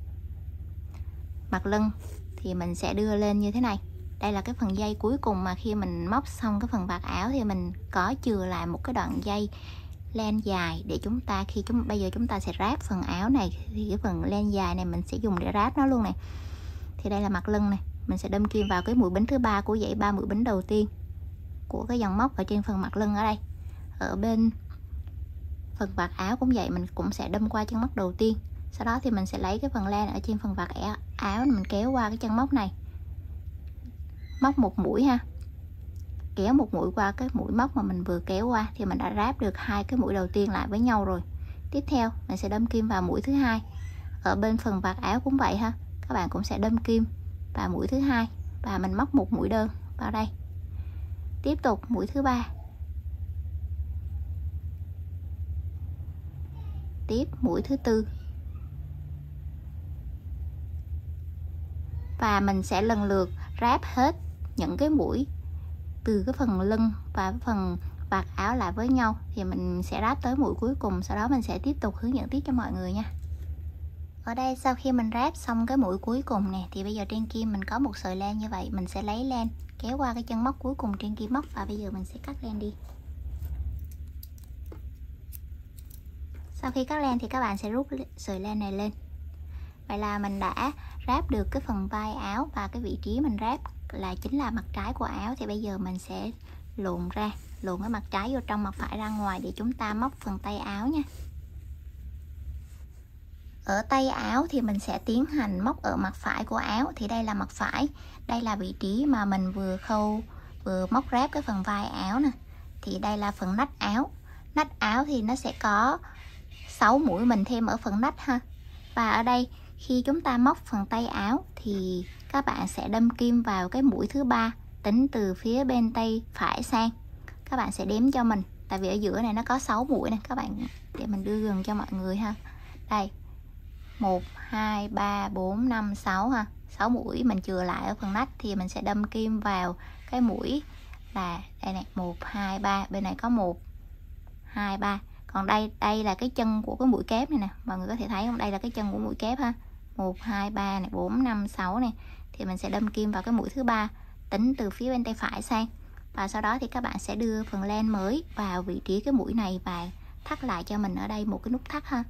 mặt lưng thì mình sẽ đưa lên như thế này. Đây là cái phần dây cuối cùng mà khi mình móc xong cái phần vạt áo thì mình có chừa lại một cái đoạn dây len dài để chúng ta khi chúng bây giờ chúng ta sẽ ráp phần áo này, thì cái phần len dài này mình sẽ dùng để ráp nó luôn này. Thì đây là mặt lưng này, mình sẽ đâm kim vào cái mũi bính thứ ba của dãy ba mũi bính đầu tiên của cái dòng móc ở trên phần mặt lưng. Ở đây ở bên phần vạt áo cũng vậy, mình cũng sẽ đâm qua chân móc đầu tiên. Sau đó thì mình sẽ lấy cái phần len ở trên phần vạt áo mình kéo qua cái chân móc này, móc một mũi ha, kéo một mũi qua cái mũi móc mà mình vừa kéo qua, thì mình đã ráp được hai cái mũi đầu tiên lại với nhau rồi. Tiếp theo mình sẽ đâm kim vào mũi thứ hai. Ở bên phần vạt áo cũng vậy ha, các bạn cũng sẽ đâm kim vào mũi thứ hai và mình móc một mũi đơn vào đây. Tiếp tục mũi thứ ba, tiếp mũi thứ tư, và mình sẽ lần lượt ráp hết những cái mũi từ cái phần lưng và phần vạt áo lại với nhau, thì mình sẽ ráp tới mũi cuối cùng. Sau đó mình sẽ tiếp tục hướng dẫn tiếp cho mọi người nha. Ở đây sau khi mình ráp xong cái mũi cuối cùng nè, thì bây giờ trên kim mình có một sợi len như vậy, mình sẽ lấy len kéo qua cái chân móc cuối cùng trên kim móc, và bây giờ mình sẽ cắt len đi. Sau khi cắt len thì các bạn sẽ rút sợi len này lên. Vậy là mình đã ráp được cái phần vai áo, và cái vị trí mình ráp là chính là mặt trái của áo. Thì bây giờ mình sẽ luồn ra, luồn cái mặt trái vô trong, mặt phải ra ngoài để chúng ta móc phần tay áo nha. Ở tay áo thì mình sẽ tiến hành móc ở mặt phải của áo. Thì đây là mặt phải, đây là vị trí mà mình vừa khâu vừa móc ráp cái phần vai áo nè. Thì đây là phần nách áo. Nách áo thì nó sẽ có sáu mũi, mình thêm ở phần nách ha. Và ở đây khi chúng ta móc phần tay áo thì các bạn sẽ đâm kim vào cái mũi thứ ba, tính từ phía bên tay phải sang. Các bạn sẽ đếm cho mình, tại vì ở giữa này nó có sáu mũi nè, các bạn để mình đưa gần cho mọi người ha. Đây, một, hai, ba, bốn, năm, sáu ha. sáu mũi mình chừa lại ở phần nách, thì mình sẽ đâm kim vào cái mũi là đây này, một, hai, ba, bên này có một, hai, ba. Còn đây, đây là cái chân của cái mũi kép này nè, mọi người có thể thấy không? Đây là cái chân của mũi kép ha. một, hai, ba này, bốn, năm, sáu này. Thì mình sẽ đâm kim vào cái mũi thứ ba, tính từ phía bên tay phải sang. Và sau đó thì các bạn sẽ đưa phần len mới vào vị trí cái mũi này và thắt lại cho mình ở đây một cái nút thắt ha.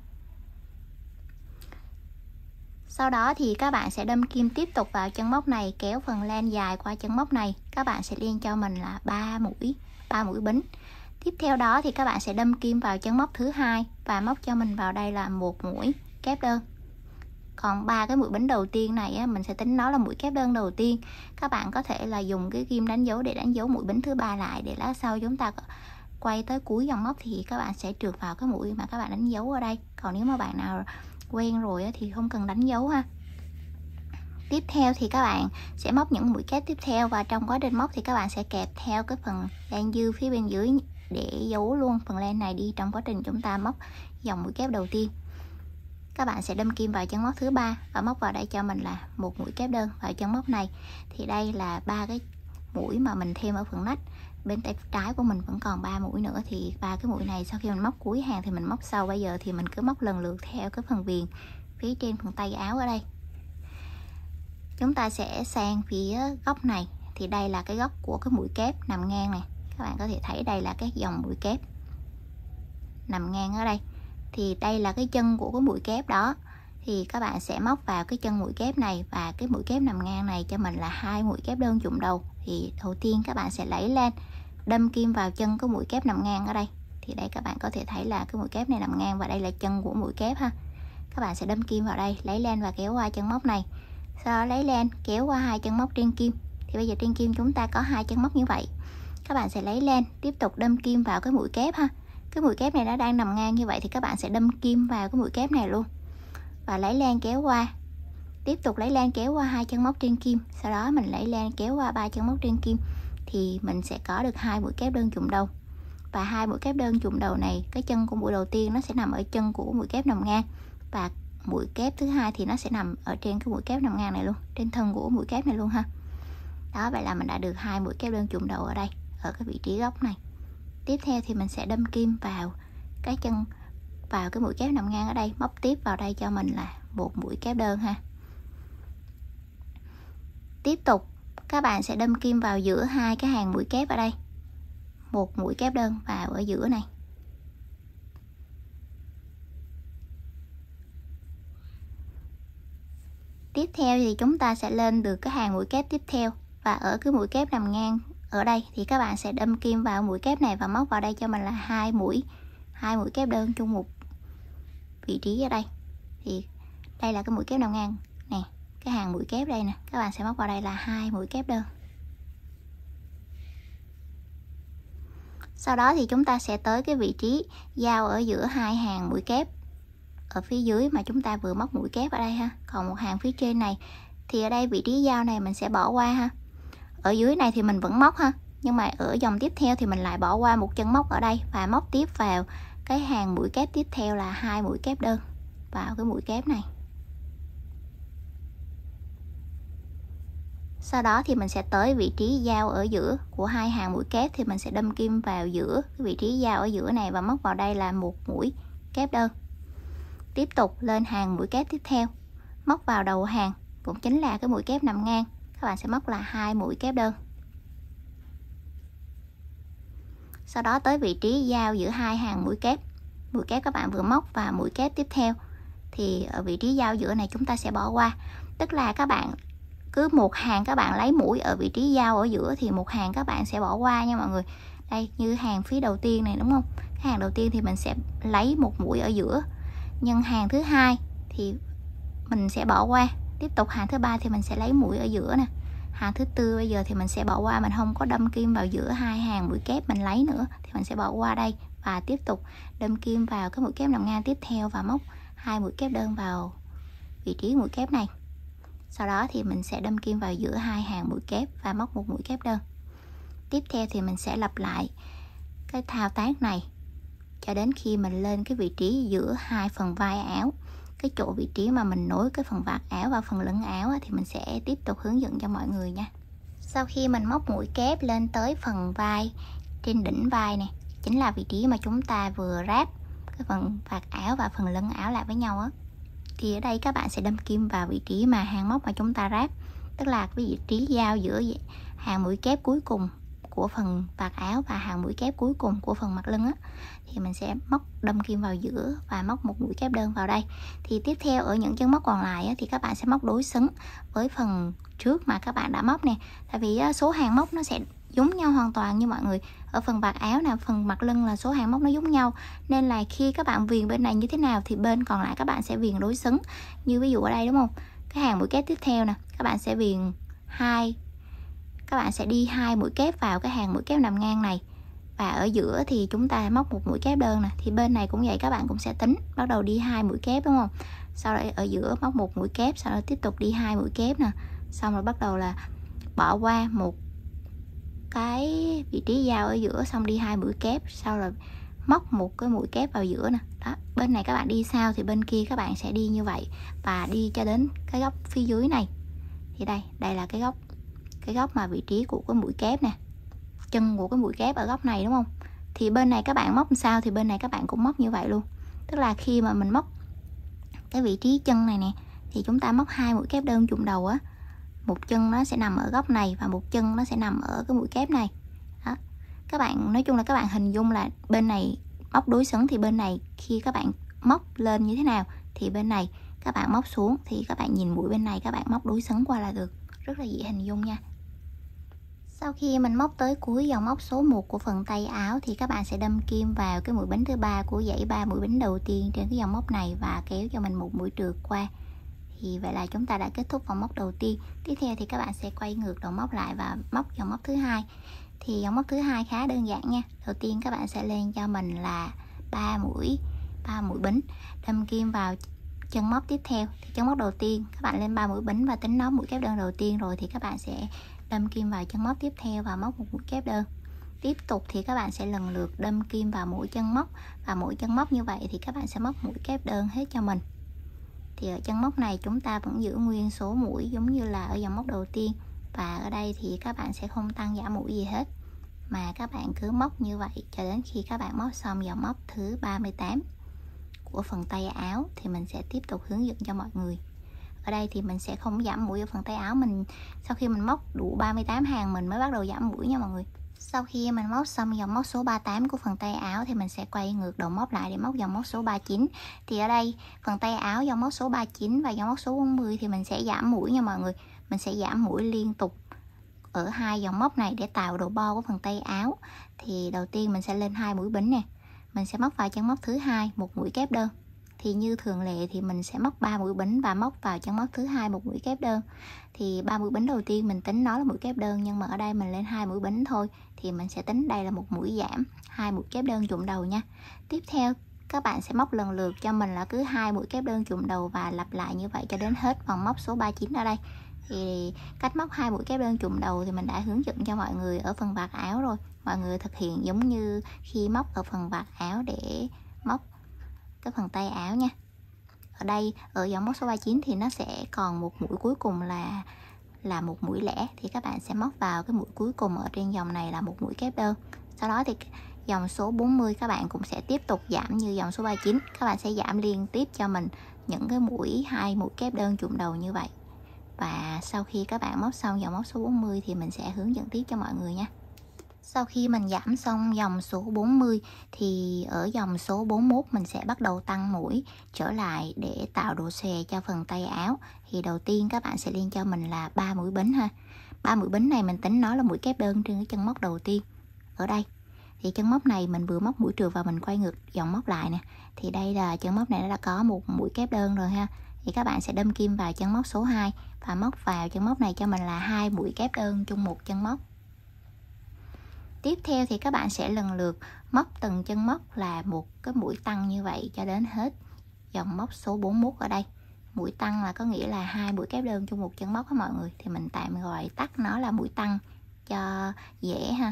Sau đó thì các bạn sẽ đâm kim tiếp tục vào chân móc này, kéo phần len dài qua chân móc này. Các bạn sẽ liên cho mình là ba mũi, ba mũi bính. Tiếp theo đó thì các bạn sẽ đâm kim vào chân móc thứ hai và móc cho mình vào đây là một mũi kép đơn. Còn ba cái mũi bính đầu tiên này á, mình sẽ tính nó là mũi kép đơn đầu tiên. Các bạn có thể là dùng cái kim đánh dấu để đánh dấu mũi bính thứ ba lại, để lát sau chúng ta quay tới cuối dòng móc thì các bạn sẽ trượt vào cái mũi mà các bạn đánh dấu ở đây. Còn nếu mà bạn nào quen rồi á, thì không cần đánh dấu ha. Tiếp theo thì các bạn sẽ móc những mũi kép tiếp theo, và trong quá trình móc thì các bạn sẽ kẹp theo cái phần len dư phía bên dưới để giấu luôn phần len này đi trong quá trình chúng ta móc dòng mũi kép đầu tiên. Các bạn sẽ đâm kim vào chân móc thứ ba và móc vào đây cho mình là một mũi kép đơn vào chân móc này. Thì đây là ba cái mũi mà mình thêm ở phần nách. bên tay trái của mình vẫn còn ba mũi nữa, thì ba cái mũi này sau khi mình móc cuối hàng thì mình móc sau. Bây giờ thì mình cứ móc lần lượt theo cái phần viền phía trên phần tay áo ở đây. Chúng ta sẽ sang phía góc này, thì đây là cái góc của cái mũi kép nằm ngang này. Các bạn có thể thấy đây là cái dòng mũi kép nằm ngang ở đây, thì đây là cái chân của cái mũi kép đó. Thì các bạn sẽ móc vào cái chân mũi kép này và cái mũi kép nằm ngang này cho mình là hai mũi kép đơn trùng đầu. Thì đầu tiên các bạn sẽ lấy lên, đâm kim vào chân cái mũi kép nằm ngang ở đây. Thì đây các bạn có thể thấy là cái mũi kép này nằm ngang và đây là chân của mũi kép ha. Các bạn sẽ đâm kim vào đây, lấy lên và kéo qua chân móc này. Sau đó lấy lên kéo qua hai chân móc trên kim. Thì bây giờ trên kim chúng ta có hai chân móc như vậy. Các bạn sẽ lấy lên, tiếp tục đâm kim vào cái mũi kép ha. Cái mũi kép này nó đang nằm ngang như vậy thì các bạn sẽ đâm kim vào cái mũi kép này luôn. Và lấy len kéo qua, tiếp tục lấy len kéo qua hai chân móc trên kim, sau đó mình lấy len kéo qua ba chân móc trên kim, thì mình sẽ có được hai mũi kép đơn trùng đầu. Và hai mũi kép đơn trùng đầu này, cái chân của mũi đầu tiên nó sẽ nằm ở chân của mũi kép nằm ngang, và mũi kép thứ hai thì nó sẽ nằm ở trên cái mũi kép nằm ngang này luôn, trên thân của mũi kép này luôn ha. Đó, vậy là mình đã được hai mũi kép đơn trùng đầu ở đây, ở cái vị trí góc này. Tiếp theo thì mình sẽ đâm kim vào cái chân, vào cái mũi kép nằm ngang ở đây, móc tiếp vào đây cho mình là một mũi kép đơn ha. Tiếp tục các bạn sẽ đâm kim vào giữa hai cái hàng mũi kép ở đây, một mũi kép đơn vào ở giữa này. Tiếp theo thì chúng ta sẽ lên được cái hàng mũi kép tiếp theo, và ở cái mũi kép nằm ngang ở đây thì các bạn sẽ đâm kim vào mũi kép này và móc vào đây cho mình là hai mũi hai mũi kép đơn chung một vị trí ở đây. Thì đây là cái mũi kép nằm ngang nè, cái hàng mũi kép đây nè, các bạn sẽ móc vào đây là hai mũi kép đơn. Sau đó thì chúng ta sẽ tới cái vị trí giao ở giữa hai hàng mũi kép ở phía dưới mà chúng ta vừa móc mũi kép ở đây ha. Còn một hàng phía trên này thì ở đây vị trí giao này mình sẽ bỏ qua ha. Ở dưới này thì mình vẫn móc ha, nhưng mà ở dòng tiếp theo thì mình lại bỏ qua một chân móc ở đây và móc tiếp vào cái hàng mũi kép tiếp theo là hai mũi kép đơn vào cái mũi kép này. Sau đó thì mình sẽ tới vị trí giao ở giữa của hai hàng mũi kép, thì mình sẽ đâm kim vào giữa cái vị trí giao ở giữa này và móc vào đây là một mũi kép đơn. Tiếp tục lên hàng mũi kép tiếp theo, móc vào đầu hàng cũng chính là cái mũi kép nằm ngang, các bạn sẽ móc là hai mũi kép đơn. Sau đó tới vị trí giao giữa hai hàng mũi kép, mũi kép các bạn vừa móc và mũi kép tiếp theo, thì ở vị trí giao giữa này chúng ta sẽ bỏ qua. Tức là các bạn cứ một hàng các bạn lấy mũi ở vị trí giao ở giữa thì một hàng các bạn sẽ bỏ qua nha mọi người. Đây, như hàng phía đầu tiên này đúng không? Cái hàng đầu tiên thì mình sẽ lấy một mũi ở giữa, nhưng hàng thứ hai thì mình sẽ bỏ qua. Tiếp tục hàng thứ ba thì mình sẽ lấy mũi ở giữa nè. Hàng thứ tư bây giờ thì mình sẽ bỏ qua, mình không có đâm kim vào giữa hai hàng mũi kép mình lấy nữa, thì mình sẽ bỏ qua đây và tiếp tục đâm kim vào cái mũi kép nằm ngang tiếp theo và móc hai mũi kép đơn vào vị trí mũi kép này. Sau đó thì mình sẽ đâm kim vào giữa hai hàng mũi kép và móc một mũi kép đơn. Tiếp theo thì mình sẽ lặp lại cái thao tác này cho đến khi mình lên cái vị trí giữa hai phần vai áo, cái chỗ vị trí mà mình nối cái phần vạt áo và phần lưng áo thì mình sẽ tiếp tục hướng dẫn cho mọi người nha. Sau khi mình móc mũi kép lên tới phần vai, trên đỉnh vai này chính là vị trí mà chúng ta vừa ráp cái phần vạt áo và phần lưng áo lại với nhau á, thì ở đây các bạn sẽ đâm kim vào vị trí mà hàng móc mà chúng ta ráp, tức là cái vị trí giao giữa hàng mũi kép cuối cùng của phần vạt áo và hàng mũi kép cuối cùng của phần mặt lưng á, thì mình sẽ móc đâm kim vào giữa và móc một mũi kép đơn vào đây. Thì tiếp theo ở những chân móc còn lại á, thì các bạn sẽ móc đối xứng với phần trước mà các bạn đã móc nè, tại vì á, số hàng móc nó sẽ giống nhau hoàn toàn như mọi người. Ở phần vạt áo nè, phần mặt lưng là số hàng móc nó giống nhau, nên là khi các bạn viền bên này như thế nào thì bên còn lại các bạn sẽ viền đối xứng. Như ví dụ ở đây đúng không, cái hàng mũi kép tiếp theo nè, các bạn sẽ viền hai, các bạn sẽ đi hai mũi kép vào cái hàng mũi kép nằm ngang này, và ở giữa thì chúng ta móc một mũi kép đơn nè, thì bên này cũng vậy, các bạn cũng sẽ tính bắt đầu đi hai mũi kép đúng không, sau đó ở giữa móc một mũi kép, sau đó tiếp tục đi hai mũi kép nè, xong rồi bắt đầu là bỏ qua một cái vị trí giao ở giữa, xong đi hai mũi kép, sau rồi móc một cái mũi kép vào giữa nè. Đó, bên này các bạn đi sao thì bên kia các bạn sẽ đi như vậy, và đi cho đến cái góc phía dưới này. Thì đây, đây là cái góc cái góc mà vị trí của cái mũi kép nè. chân của cái mũi kép ở góc này đúng không? Thì bên này các bạn móc sao thì bên này các bạn cũng móc như vậy luôn. Tức là khi mà mình móc cái vị trí chân này nè thì chúng ta móc hai mũi kép đơn trùng đầu á, một chân nó sẽ nằm ở góc này và một chân nó sẽ nằm ở cái mũi kép này. Đó. Các bạn nói chung là các bạn hình dung là bên này móc đối xứng thì bên này khi các bạn móc lên như thế nào thì bên này các bạn móc xuống thì các bạn nhìn mũi bên này các bạn móc đối xứng qua là được. Rất là dễ hình dung nha. Sau khi mình móc tới cuối dòng móc số một của phần tay áo thì các bạn sẽ đâm kim vào cái mũi bính thứ ba của dãy ba mũi bính đầu tiên trên cái dòng móc này và kéo cho mình một mũi trượt qua. Thì vậy là chúng ta đã kết thúc vòng móc đầu tiên. Tiếp theo thì các bạn sẽ quay ngược đầu móc lại và móc dòng móc thứ hai. Thì dòng móc thứ hai khá đơn giản nha. Đầu tiên các bạn sẽ lên cho mình là ba mũi ba mũi bính, đâm kim vào chân móc tiếp theo. Thì chân móc đầu tiên các bạn lên ba mũi bính và tính nó mũi kép đơn đầu tiên rồi thì các bạn sẽ đâm kim vào chân móc tiếp theo và móc một mũi kép đơn. Tiếp tục thì các bạn sẽ lần lượt đâm kim vào mỗi chân móc và mỗi chân móc như vậy thì các bạn sẽ móc mũi kép đơn hết cho mình. Thì ở chân móc này chúng ta vẫn giữ nguyên số mũi giống như là ở dòng móc đầu tiên, và ở đây thì các bạn sẽ không tăng giảm mũi gì hết mà các bạn cứ móc như vậy cho đến khi các bạn móc xong dòng móc thứ ba mươi tám của phần tay áo. Thì mình sẽ tiếp tục hướng dẫn cho mọi người. Ở đây thì mình sẽ không giảm mũi ở phần tay áo, mình sau khi mình móc đủ ba mươi tám hàng mình mới bắt đầu giảm mũi nha mọi người. Sau khi mình móc xong dòng móc số ba mươi tám của phần tay áo thì mình sẽ quay ngược đầu móc lại để móc dòng móc số ba mươi chín. Thì ở đây phần tay áo dòng móc số ba mươi chín và dòng móc số bốn mươi thì mình sẽ giảm mũi nha mọi người. Mình sẽ giảm mũi liên tục ở hai dòng móc này để tạo độ bo của phần tay áo. Thì đầu tiên mình sẽ lên hai mũi bính nè. Mình sẽ móc vào chân móc thứ hai một mũi kép đơn. Thì như thường lệ thì mình sẽ móc ba mũi bính và móc vào chân móc thứ hai một mũi kép đơn. Thì ba mũi bính đầu tiên mình tính nó là mũi kép đơn, nhưng mà ở đây mình lên hai mũi bính thôi thì mình sẽ tính đây là một mũi giảm, hai mũi kép đơn trùng đầu nha. Tiếp theo các bạn sẽ móc lần lượt cho mình là cứ hai mũi kép đơn trùng đầu và lặp lại như vậy cho đến hết vòng móc số ba mươi chín ở đây. Thì cách móc hai mũi kép đơn trùng đầu thì mình đã hướng dẫn cho mọi người ở phần vạt áo rồi. Mọi người thực hiện giống như khi móc ở phần vạt áo để móc cái phần tay áo nha. Ở đây ở dòng móc số ba mươi chín thì nó sẽ còn một mũi cuối cùng là là một mũi lẻ, thì các bạn sẽ móc vào cái mũi cuối cùng ở trên dòng này là một mũi kép đơn. Sau đó thì dòng số bốn mươi các bạn cũng sẽ tiếp tục giảm như dòng số ba mươi chín, các bạn sẽ giảm liên tiếp cho mình những cái mũi hai mũi kép đơn trùng đầu như vậy. Và sau khi các bạn móc xong dòng móc số bốn mươi thì mình sẽ hướng dẫn tiếp cho mọi người nha. Sau khi mình giảm xong dòng số bốn mươi thì ở dòng số bốn mươi mốt mình sẽ bắt đầu tăng mũi trở lại để tạo độ xòe cho phần tay áo. Thì đầu tiên các bạn sẽ lên cho mình là ba mũi bính ha. ba mũi bính này mình tính nó là mũi kép đơn trên cái chân móc đầu tiên. Ở đây thì chân móc này mình vừa móc mũi trượt và mình quay ngược dòng móc lại nè. Thì đây là chân móc này nó đã có một mũi kép đơn rồi ha. Thì các bạn sẽ đâm kim vào chân móc số hai và móc vào chân móc này cho mình là hai mũi kép đơn chung một chân móc. Tiếp theo thì các bạn sẽ lần lượt móc từng chân móc là một cái mũi tăng như vậy cho đến hết dòng móc số bốn mươi mốt ở đây. Mũi tăng là có nghĩa là hai mũi kép đơn chung một chân móc đó mọi người. Thì mình tạm gọi tắt nó là mũi tăng cho dễ ha.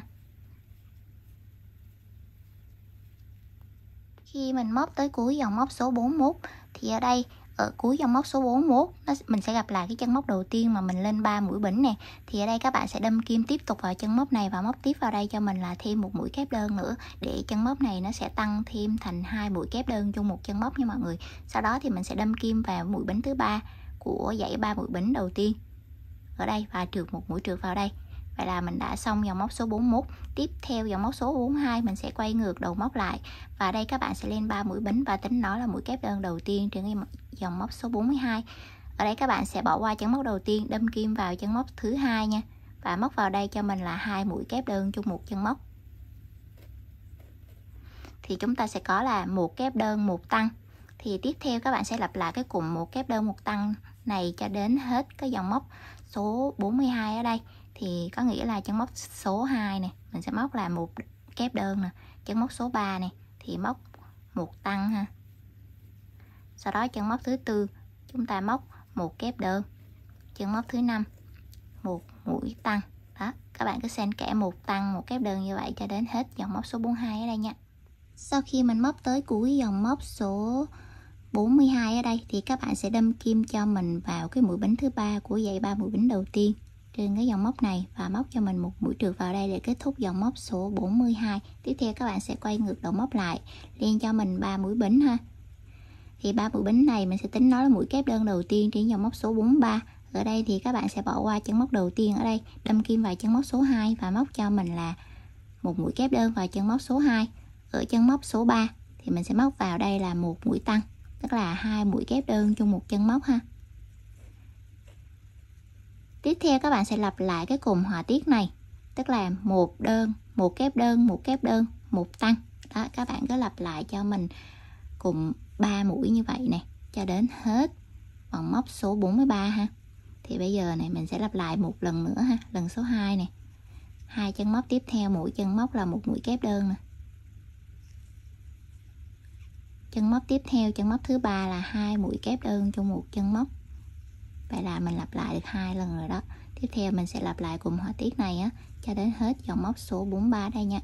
Khi mình móc tới cuối dòng móc số bốn mươi mốt thì ở đây ở cuối dòng móc số bốn mươi mốt nó, mình sẽ gặp lại cái chân móc đầu tiên mà mình lên ba mũi bính nè. Thì ở đây các bạn sẽ đâm kim tiếp tục vào chân móc này và móc tiếp vào đây cho mình là thêm một mũi kép đơn nữa, để chân móc này nó sẽ tăng thêm thành hai mũi kép đơn chung một chân móc nha mọi người. Sau đó thì mình sẽ đâm kim vào mũi bính thứ ba của dãy ba mũi bính đầu tiên ở đây và trượt một mũi trượt vào đây. Vậy là mình đã xong dòng móc số bốn mươi mốt. Tiếp theo dòng móc số bốn mươi hai mình sẽ quay ngược đầu móc lại và đây các bạn sẽ lên ba mũi bính và tính nó là mũi kép đơn đầu tiên trên cái dòng móc số bốn mươi hai. Ở đây các bạn sẽ bỏ qua chân móc đầu tiên, đâm kim vào chân móc thứ hai nha và móc vào đây cho mình là hai mũi kép đơn chung một chân móc. Thì chúng ta sẽ có là một kép đơn một tăng. Thì tiếp theo các bạn sẽ lặp lại cái cụm một kép đơn một tăng này cho đến hết cái dòng móc số bốn mươi hai ở đây. Thì có nghĩa là chân móc số hai này mình sẽ móc là một kép đơn nè, chân móc số ba này thì móc một tăng ha. Sau đó chân móc thứ tư chúng ta móc một kép đơn, chân móc thứ năm một mũi tăng. Đó, các bạn cứ xen kẽ một tăng một kép đơn như vậy cho đến hết dòng móc số bốn mươi hai ở đây nha. Sau khi mình móc tới cuối dòng móc số bốn mươi hai ở đây thì các bạn sẽ đâm kim cho mình vào cái mũi bính thứ ba của dãy ba mũi bính đầu tiên trên cái dòng móc này và móc cho mình một mũi trượt vào đây để kết thúc dòng móc số bốn mươi hai. Tiếp theo các bạn sẽ quay ngược đầu móc lại, len cho mình ba mũi bính ha. Thì ba mũi bính này mình sẽ tính nó là mũi kép đơn đầu tiên trên dòng móc số bốn mươi ba. Ở đây thì các bạn sẽ bỏ qua chân móc đầu tiên ở đây, đâm kim vào chân móc số hai và móc cho mình là một mũi kép đơn vào chân móc số hai. Ở chân móc số ba thì mình sẽ móc vào đây là một mũi tăng, tức là hai mũi kép đơn chung một chân móc ha. Tiếp theo các bạn sẽ lặp lại cái cùng họa tiết này, tức là một đơn, một kép đơn, một kép đơn, một tăng. Đó, các bạn cứ lặp lại cho mình cùng ba mũi như vậy nè cho đến hết vòng móc số bốn mươi ba ha. Thì bây giờ này mình sẽ lặp lại một lần nữa ha, lần số hai nè. Hai chân móc tiếp theo mỗi chân móc là một mũi kép đơn nè. Chân móc tiếp theo, chân móc thứ ba là hai mũi kép đơn trong một chân móc. Vậy là mình lặp lại được hai lần rồi đó. Tiếp theo mình sẽ lặp lại cùng họa tiết này á cho đến hết dòng móc số bốn mươi ba đây nha.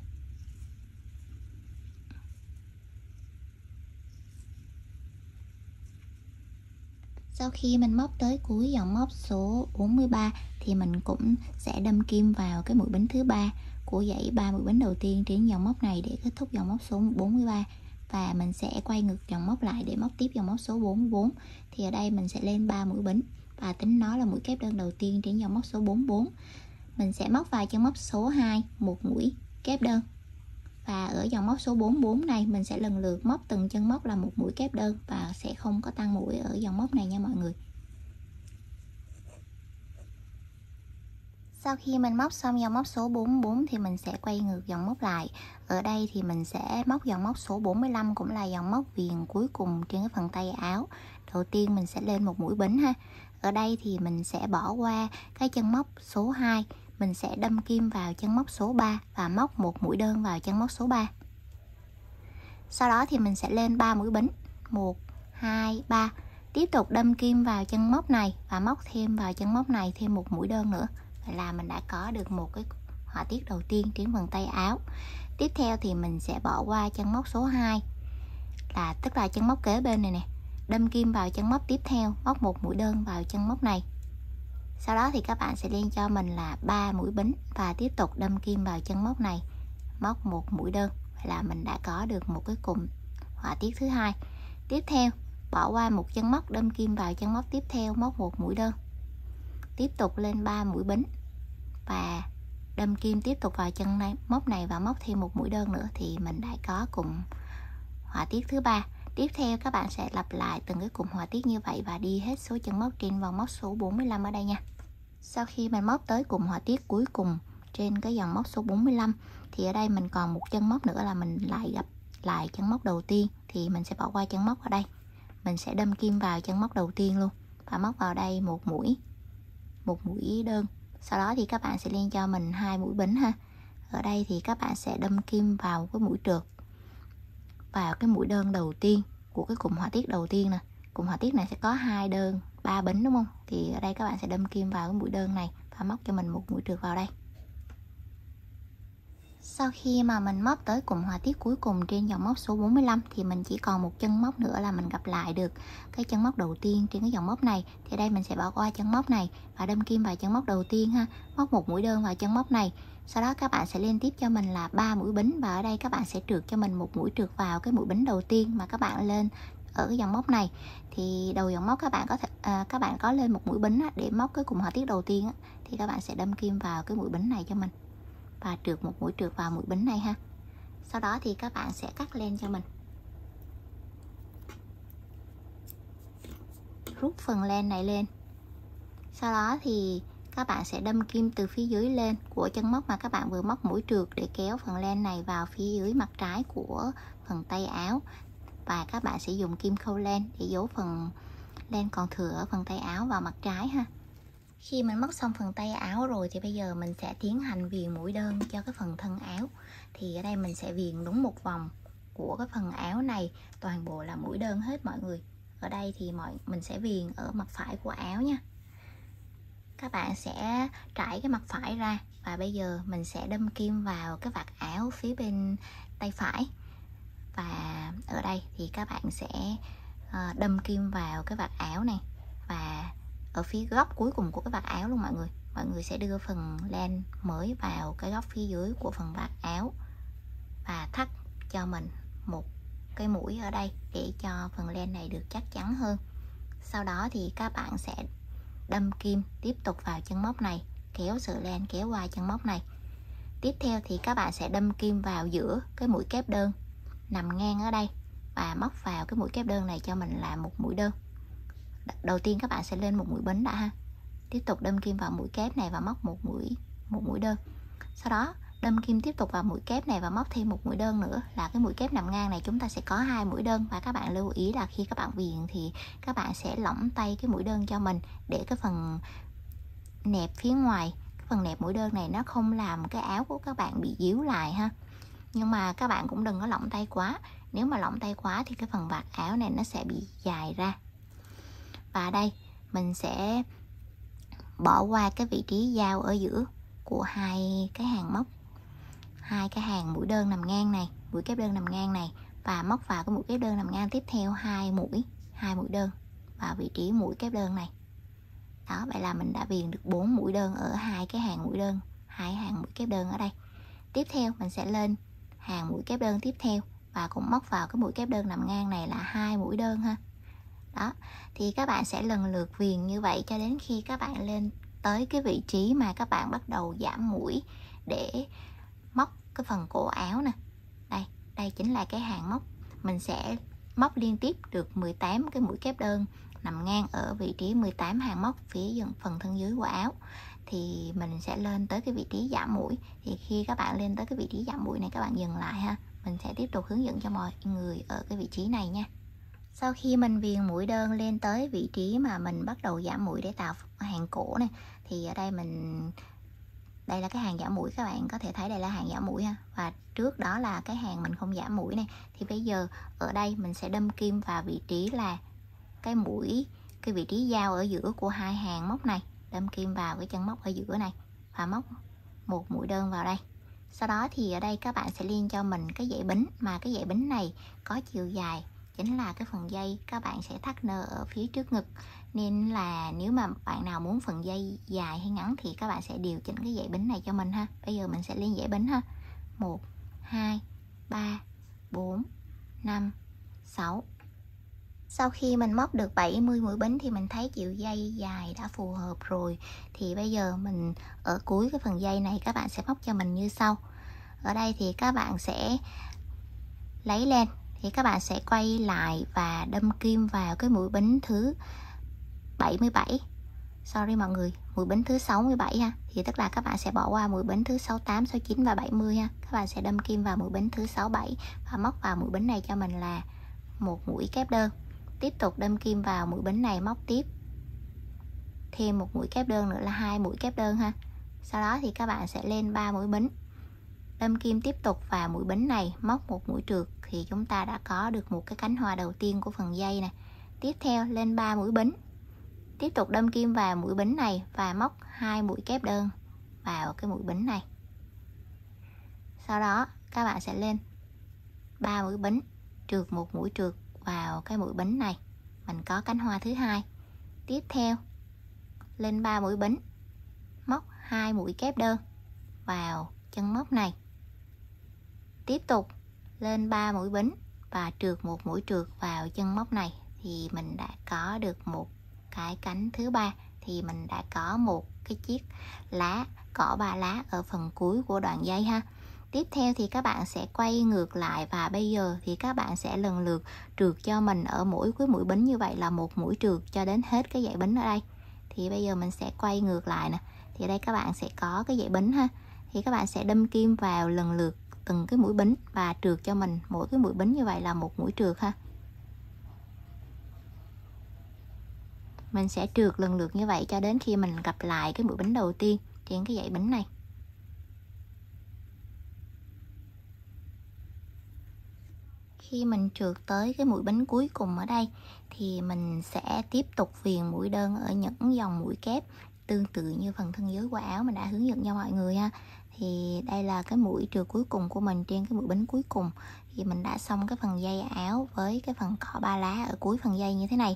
Sau khi mình móc tới cuối dòng móc số bốn mươi ba thì mình cũng sẽ đâm kim vào cái mũi bính thứ ba của dãy ba mũi bính đầu tiên trên dòng móc này để kết thúc dòng móc số bốn mươi ba, và mình sẽ quay ngược dòng móc lại để móc tiếp dòng móc số bốn mươi bốn. Thì ở đây mình sẽ lên ba mũi bính và tính nó là mũi kép đơn đầu tiên trên dòng móc số bốn mươi bốn. Mình sẽ móc vào chân móc số hai một mũi kép đơn. Và ở dòng móc số bốn mươi bốn này mình sẽ lần lượt móc từng chân móc là một mũi kép đơn và sẽ không có tăng mũi ở dòng móc này nha mọi người. Sau khi mình móc xong dòng móc số bốn mươi bốn thì mình sẽ quay ngược dòng móc lại. Ở đây thì mình sẽ móc dòng móc số bốn mươi lăm, cũng là dòng móc viền cuối cùng trên cái phần tay áo. Đầu tiên mình sẽ lên một mũi bính ha. Ở đây thì mình sẽ bỏ qua cái chân móc số hai, mình sẽ đâm kim vào chân móc số ba và móc một mũi đơn vào chân móc số ba. Sau đó thì mình sẽ lên ba mũi bính, một, hai, ba. Tiếp tục đâm kim vào chân móc này và móc thêm vào chân móc này thêm một mũi đơn nữa. Vậy là mình đã có được một cái họa tiết đầu tiên trên phần tay áo. Tiếp theo thì mình sẽ bỏ qua chân móc số hai, là tức là chân móc kế bên này nè, đâm kim vào chân móc tiếp theo, móc một mũi đơn vào chân móc này. Sau đó thì các bạn sẽ lên cho mình là ba mũi bính và tiếp tục đâm kim vào chân móc này, móc một mũi đơn. Vậy là mình đã có được một cái cụm họa tiết thứ hai. Tiếp theo bỏ qua một chân móc, đâm kim vào chân móc tiếp theo, móc một mũi đơn. Tiếp tục lên ba mũi bính và đâm kim tiếp tục vào chân này, móc này và móc thêm một mũi đơn nữa thì mình đã có cụm họa tiết thứ ba. Tiếp theo các bạn sẽ lặp lại từng cái cụm họa tiết như vậy và đi hết số chân móc trên vòng móc số bốn mươi lăm ở đây nha. Sau khi mình móc tới cụm họa tiết cuối cùng trên cái dòng móc số bốn mươi lăm thì ở đây mình còn một chân móc nữa là mình lại gặp lại chân móc đầu tiên, thì mình sẽ bỏ qua chân móc ở đây. Mình sẽ đâm kim vào chân móc đầu tiên luôn và móc vào đây một mũi, một mũi đơn. Sau đó thì các bạn sẽ lên cho mình hai mũi bính ha. Ở đây thì các bạn sẽ đâm kim vào cái mũi trượt, vào cái mũi đơn đầu tiên của cái cụm họa tiết đầu tiên nè. Cụm họa tiết này sẽ có hai đơn, ba bính đúng không? Thì ở đây các bạn sẽ đâm kim vào cái mũi đơn này và móc cho mình một mũi trượt vào đây. Sau khi mà mình móc tới cụm họa tiết cuối cùng trên dòng móc số bốn mươi lăm thì mình chỉ còn một chân móc nữa là mình gặp lại được cái chân móc đầu tiên trên cái dòng móc này. Thì đây mình sẽ bỏ qua chân móc này và đâm kim vào chân móc đầu tiên ha, móc một mũi đơn vào chân móc này. Sau đó các bạn sẽ liên tiếp cho mình là ba mũi bính và ở đây các bạn sẽ trượt cho mình một mũi trượt vào cái mũi bính đầu tiên mà các bạn lên ở cái dòng móc này. Thì đầu dòng móc các bạn có thể à, các bạn có lên một mũi bính á, để móc cái cụm họa tiết đầu tiên á, thì các bạn sẽ đâm kim vào cái mũi bính này cho mình và trượt một mũi trượt vào mũi bính này ha. Sau đó thì các bạn sẽ cắt len cho mình, rút phần len này lên. Sau đó thì các bạn sẽ đâm kim từ phía dưới lên của chân móc mà các bạn vừa móc mũi trượt để kéo phần len này vào phía dưới mặt trái của phần tay áo. Và các bạn sẽ dùng kim khâu len để giấu phần len còn thừa ở phần tay áo vào mặt trái ha. Khi mình móc xong phần tay áo rồi thì bây giờ mình sẽ tiến hành viền mũi đơn cho cái phần thân áo. Thì ở đây mình sẽ viền đúng một vòng của cái phần áo này, toàn bộ là mũi đơn hết mọi người. Ở đây thì mọi mình sẽ viền ở mặt phải của áo nha. Các bạn sẽ trải cái mặt phải ra và bây giờ mình sẽ đâm kim vào cái vạt áo phía bên tay phải. Và ở đây thì các bạn sẽ đâm kim vào cái vạt áo này và ở phía góc cuối cùng của cái vạt áo luôn mọi người. mọi người sẽ đưa phần len mới vào cái góc phía dưới của phần vạt áo và thắt cho mình một cái mũi ở đây để cho phần len này được chắc chắn hơn. Sau đó thì các bạn sẽ đâm kim tiếp tục vào chân móc này, kéo sợi len kéo qua chân móc này. Tiếp theo thì các bạn sẽ đâm kim vào giữa cái mũi kép đơn nằm ngang ở đây và móc vào cái mũi kép đơn này cho mình là một mũi đơn. Đầu tiên các bạn sẽ lên một mũi bính đã ha. Tiếp tục đâm kim vào mũi kép này và móc một mũi một mũi đơn. Sau đó đâm kim tiếp tục vào mũi kép này và móc thêm một mũi đơn nữa, là cái mũi kép nằm ngang này chúng ta sẽ có hai mũi đơn. Và các bạn lưu ý là khi các bạn viền thì các bạn sẽ lỏng tay cái mũi đơn cho mình để cái phần nẹp phía ngoài, cái phần nẹp mũi đơn này nó không làm cái áo của các bạn bị díu lại ha. Nhưng mà các bạn cũng đừng có lỏng tay quá, nếu mà lỏng tay quá thì cái phần vạt áo này nó sẽ bị dài ra. Và đây mình sẽ bỏ qua cái vị trí giao ở giữa của hai cái hàng móc, hai cái hàng mũi đơn nằm ngang này, mũi kép đơn nằm ngang này, và móc vào cái mũi kép đơn nằm ngang tiếp theo hai mũi hai mũi đơn vào vị trí mũi kép đơn này. Đó, vậy là mình đã viền được bốn mũi đơn ở hai cái hàng mũi đơn, hai hàng mũi kép đơn ở đây. Tiếp theo mình sẽ lên hàng mũi kép đơn tiếp theo và cũng móc vào cái mũi kép đơn nằm ngang này là hai mũi đơn ha. Đó, thì các bạn sẽ lần lượt viền như vậy cho đến khi các bạn lên tới cái vị trí mà các bạn bắt đầu giảm mũi để móc cái phần cổ áo nè. Đây, đây chính là cái hàng móc. Mình sẽ móc liên tiếp được mười tám cái mũi kép đơn nằm ngang ở vị trí mười tám hàng móc phía phần thân dưới của áo. Thì mình sẽ lên tới cái vị trí giảm mũi. Thì khi các bạn lên tới cái vị trí giảm mũi này các bạn dừng lại ha. Mình sẽ tiếp tục hướng dẫn cho mọi người ở cái vị trí này nha. Sau khi mình viền mũi đơn lên tới vị trí mà mình bắt đầu giảm mũi để tạo hàng cổ này, thì ở đây mình đây là cái hàng giảm mũi, các bạn có thể thấy đây là hàng giảm mũi ha, và trước đó là cái hàng mình không giảm mũi này. Thì bây giờ ở đây mình sẽ đâm kim vào vị trí là cái mũi, cái vị trí giao ở giữa của hai hàng móc này, đâm kim vào cái chân móc ở giữa này và móc một mũi đơn vào đây. Sau đó thì ở đây các bạn sẽ liên cho mình cái dãy bính, mà cái dãy bính này có chiều dài chính là cái phần dây các bạn sẽ thắt nơ ở phía trước ngực, nên là nếu mà bạn nào muốn phần dây dài hay ngắn thì các bạn sẽ điều chỉnh cái dãy bính này cho mình ha. Bây giờ mình sẽ liên dãy bính ha. Một, hai, ba, bốn, năm, sáu. Sau khi mình móc được bảy mươi mũi bính thì mình thấy chiều dây dài đã phù hợp rồi. Thì bây giờ mình ở cuối cái phần dây này các bạn sẽ móc cho mình như sau. Ở đây thì các bạn sẽ lấy len, thì các bạn sẽ quay lại và đâm kim vào cái mũi bính thứ bảy mươi bảy. Sorry mọi người, mũi bính thứ sáu mươi bảy ha. Thì tức là các bạn sẽ bỏ qua mũi bính thứ sáu mươi tám, sáu mươi chín và bảy mươi ha. Các bạn sẽ đâm kim vào mũi bính thứ sáu mươi bảy và móc vào mũi bính này cho mình là một mũi kép đơn. Tiếp tục đâm kim vào mũi bính này, móc tiếp thêm một mũi kép đơn nữa là hai mũi kép đơn ha. Sau đó thì các bạn sẽ lên ba mũi bính, đâm kim tiếp tục vào mũi bính này, móc một mũi trượt, thì chúng ta đã có được một cái cánh hoa đầu tiên của phần dây này. Tiếp theo lên ba mũi bính, tiếp tục đâm kim vào mũi bính này và móc hai mũi kép đơn vào cái mũi bính này. Sau đó các bạn sẽ lên ba mũi bính, trượt một mũi trượt vào cái mũi bính này, mình có cánh hoa thứ hai. Tiếp theo lên ba mũi bính, móc hai mũi kép đơn vào chân móc này. Tiếp tục lên ba mũi bính và trượt một mũi trượt vào chân móc này, thì mình đã có được một cái cánh thứ ba. Thì mình đã có một cái chiếc lá cỏ ba lá ở phần cuối của đoạn dây ha. Tiếp theo thì các bạn sẽ quay ngược lại và bây giờ thì các bạn sẽ lần lượt trượt cho mình ở mỗi cuối mũi bính như vậy là một mũi trượt cho đến hết cái dãy bính ở đây. Thì bây giờ mình sẽ quay ngược lại nè. Thì ở đây các bạn sẽ có cái dãy bính ha. Thì các bạn sẽ đâm kim vào lần lượt từng cái mũi bính và trượt cho mình mỗi cái mũi bính như vậy là một mũi trượt ha. Mình sẽ trượt lần lượt như vậy cho đến khi mình gặp lại cái mũi bính đầu tiên trên cái dãy bính này. Khi mình trượt tới cái mũi bính cuối cùng ở đây thì mình sẽ tiếp tục viền mũi đơn ở những dòng mũi kép tương tự như phần thân dưới của áo mình đã hướng dẫn cho mọi người ha. Thì đây là cái mũi trượt cuối cùng của mình trên cái mũi bính cuối cùng. Thì mình đã xong cái phần dây áo với cái phần cỏ ba lá ở cuối phần dây như thế này.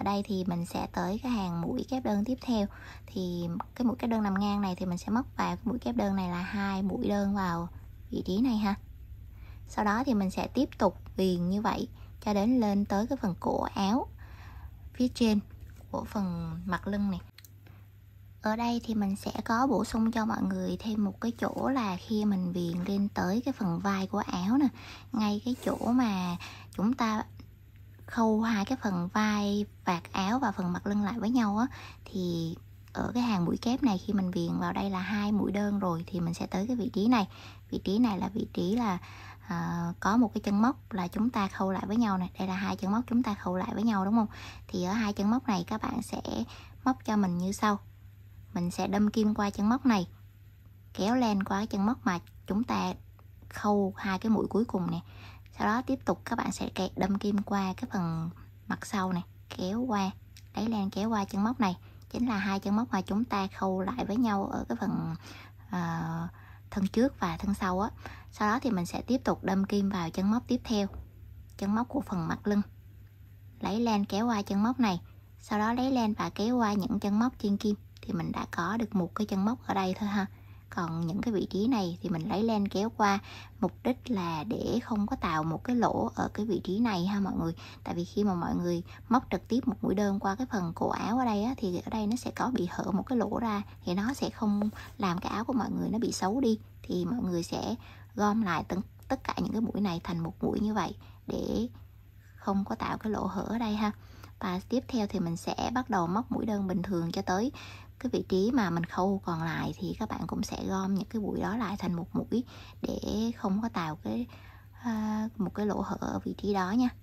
Ở đây thì mình sẽ tới cái hàng mũi kép đơn tiếp theo. Thì cái mũi kép đơn nằm ngang này thì mình sẽ móc vào cái mũi kép đơn này là hai mũi đơn vào vị trí này ha. Sau đó thì mình sẽ tiếp tục viền như vậy cho đến lên tới cái phần cổ áo phía trên của phần mặt lưng này. Ở đây thì mình sẽ có bổ sung cho mọi người thêm một cái chỗ là khi mình viền lên tới cái phần vai của áo nè, ngay cái chỗ mà chúng ta khâu hai cái phần vai, vạt áo và phần mặt lưng lại với nhau á, thì ở cái hàng mũi kép này khi mình viền vào đây là hai mũi đơn rồi thì mình sẽ tới cái vị trí này. Vị trí này là vị trí là à, có một cái chân móc là chúng ta khâu lại với nhau này. Đây là hai chân móc chúng ta khâu lại với nhau đúng không? Thì ở hai chân móc này các bạn sẽ móc cho mình như sau. Mình sẽ đâm kim qua chân móc này, kéo len qua cái chân móc mà chúng ta khâu hai cái mũi cuối cùng nè. Sau đó tiếp tục các bạn sẽ đâm kim qua cái phần mặt sau này, kéo qua, lấy len kéo qua chân móc này. Chính là hai chân móc mà chúng ta khâu lại với nhau ở cái phần uh, thân trước và thân sau á. Sau đó thì mình sẽ tiếp tục đâm kim vào chân móc tiếp theo, chân móc của phần mặt lưng. Lấy len kéo qua chân móc này, sau đó lấy len và kéo qua những chân móc trên kim. Thì mình đã có được một cái chân móc ở đây thôi ha. Còn những cái vị trí này thì mình lấy len kéo qua, mục đích là để không có tạo một cái lỗ ở cái vị trí này ha mọi người. Tại vì khi mà mọi người móc trực tiếp một mũi đơn qua cái phần cổ áo ở đây á, thì ở đây nó sẽ có bị hở một cái lỗ ra, thì nó sẽ không làm cái áo của mọi người nó bị xấu đi. Thì mọi người sẽ gom lại tất, tất cả những cái mũi này thành một mũi như vậy để không có tạo cái lỗ hở ở đây ha. Và tiếp theo thì mình sẽ bắt đầu móc mũi đơn bình thường cho tới cái vị trí mà mình khâu còn lại, thì các bạn cũng sẽ gom những cái mũi đó lại thành một mũi để không có tạo cái uh, một cái lỗ hở ở vị trí đó nha.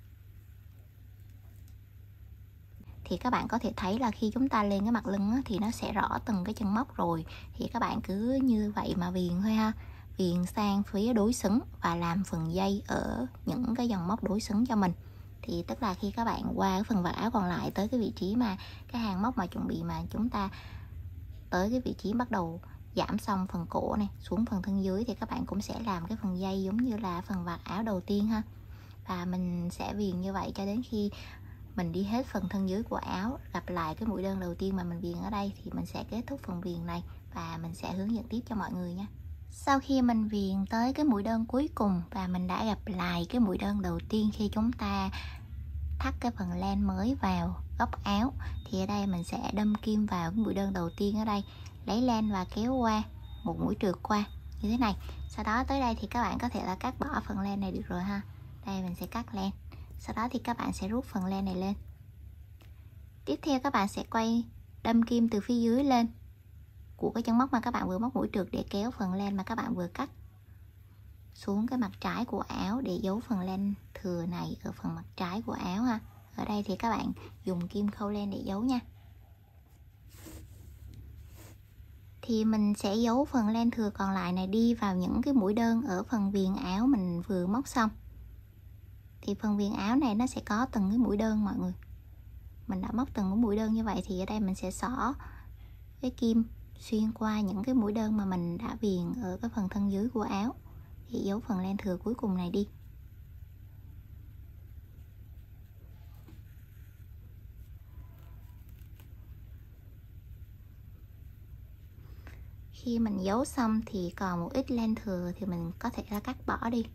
Thì các bạn có thể thấy là khi chúng ta lên cái mặt lưng á, thì nó sẽ rõ từng cái chân móc rồi. Thì các bạn cứ như vậy mà viền thôi ha. Viền sang phía đối xứng và làm phần dây ở những cái dòng móc đối xứng cho mình. Thì tức là khi các bạn qua cái phần vạt áo còn lại tới cái vị trí mà cái hàng móc mà chuẩn bị mà chúng ta tới cái vị trí bắt đầu giảm xong phần cổ này xuống phần thân dưới, thì các bạn cũng sẽ làm cái phần dây giống như là phần vạt áo đầu tiên ha. Và mình sẽ viền như vậy cho đến khi mình đi hết phần thân dưới của áo, gặp lại cái mũi đơn đầu tiên mà mình viền ở đây thì mình sẽ kết thúc phần viền này và mình sẽ hướng dẫn tiếp cho mọi người nha. Sau khi mình viền tới cái mũi đơn cuối cùng và mình đã gặp lại cái mũi đơn đầu tiên khi chúng ta thắt cái phần len mới vào góc áo, thì ở đây mình sẽ đâm kim vào cái mũi đơn đầu tiên ở đây, lấy len và kéo qua một mũi trượt qua như thế này. Sau đó tới đây thì các bạn có thể là cắt bỏ phần len này được rồi ha. Đây mình sẽ cắt len, sau đó thì các bạn sẽ rút phần len này lên. Tiếp theo các bạn sẽ quay đâm kim từ phía dưới lên của cái chân móc mà các bạn vừa móc mũi trượt để kéo phần len mà các bạn vừa cắt xuống cái mặt trái của áo để giấu phần len thừa này ở phần mặt trái của áo ha. Ở đây thì các bạn dùng kim khâu len để giấu nha. Thì mình sẽ giấu phần len thừa còn lại này đi vào những cái mũi đơn ở phần viền áo mình vừa móc xong. Thì phần viền áo này nó sẽ có từng cái mũi đơn mọi người. Mình đã móc từng cái mũi đơn như vậy thì ở đây mình sẽ xỏ cái kim xuyên qua những cái mũi đơn mà mình đã viền ở cái phần thân dưới của áo thì giấu phần len thừa cuối cùng này đi. Khi mình giấu xong thì còn một ít len thừa thì mình có thể là cắt bỏ đi.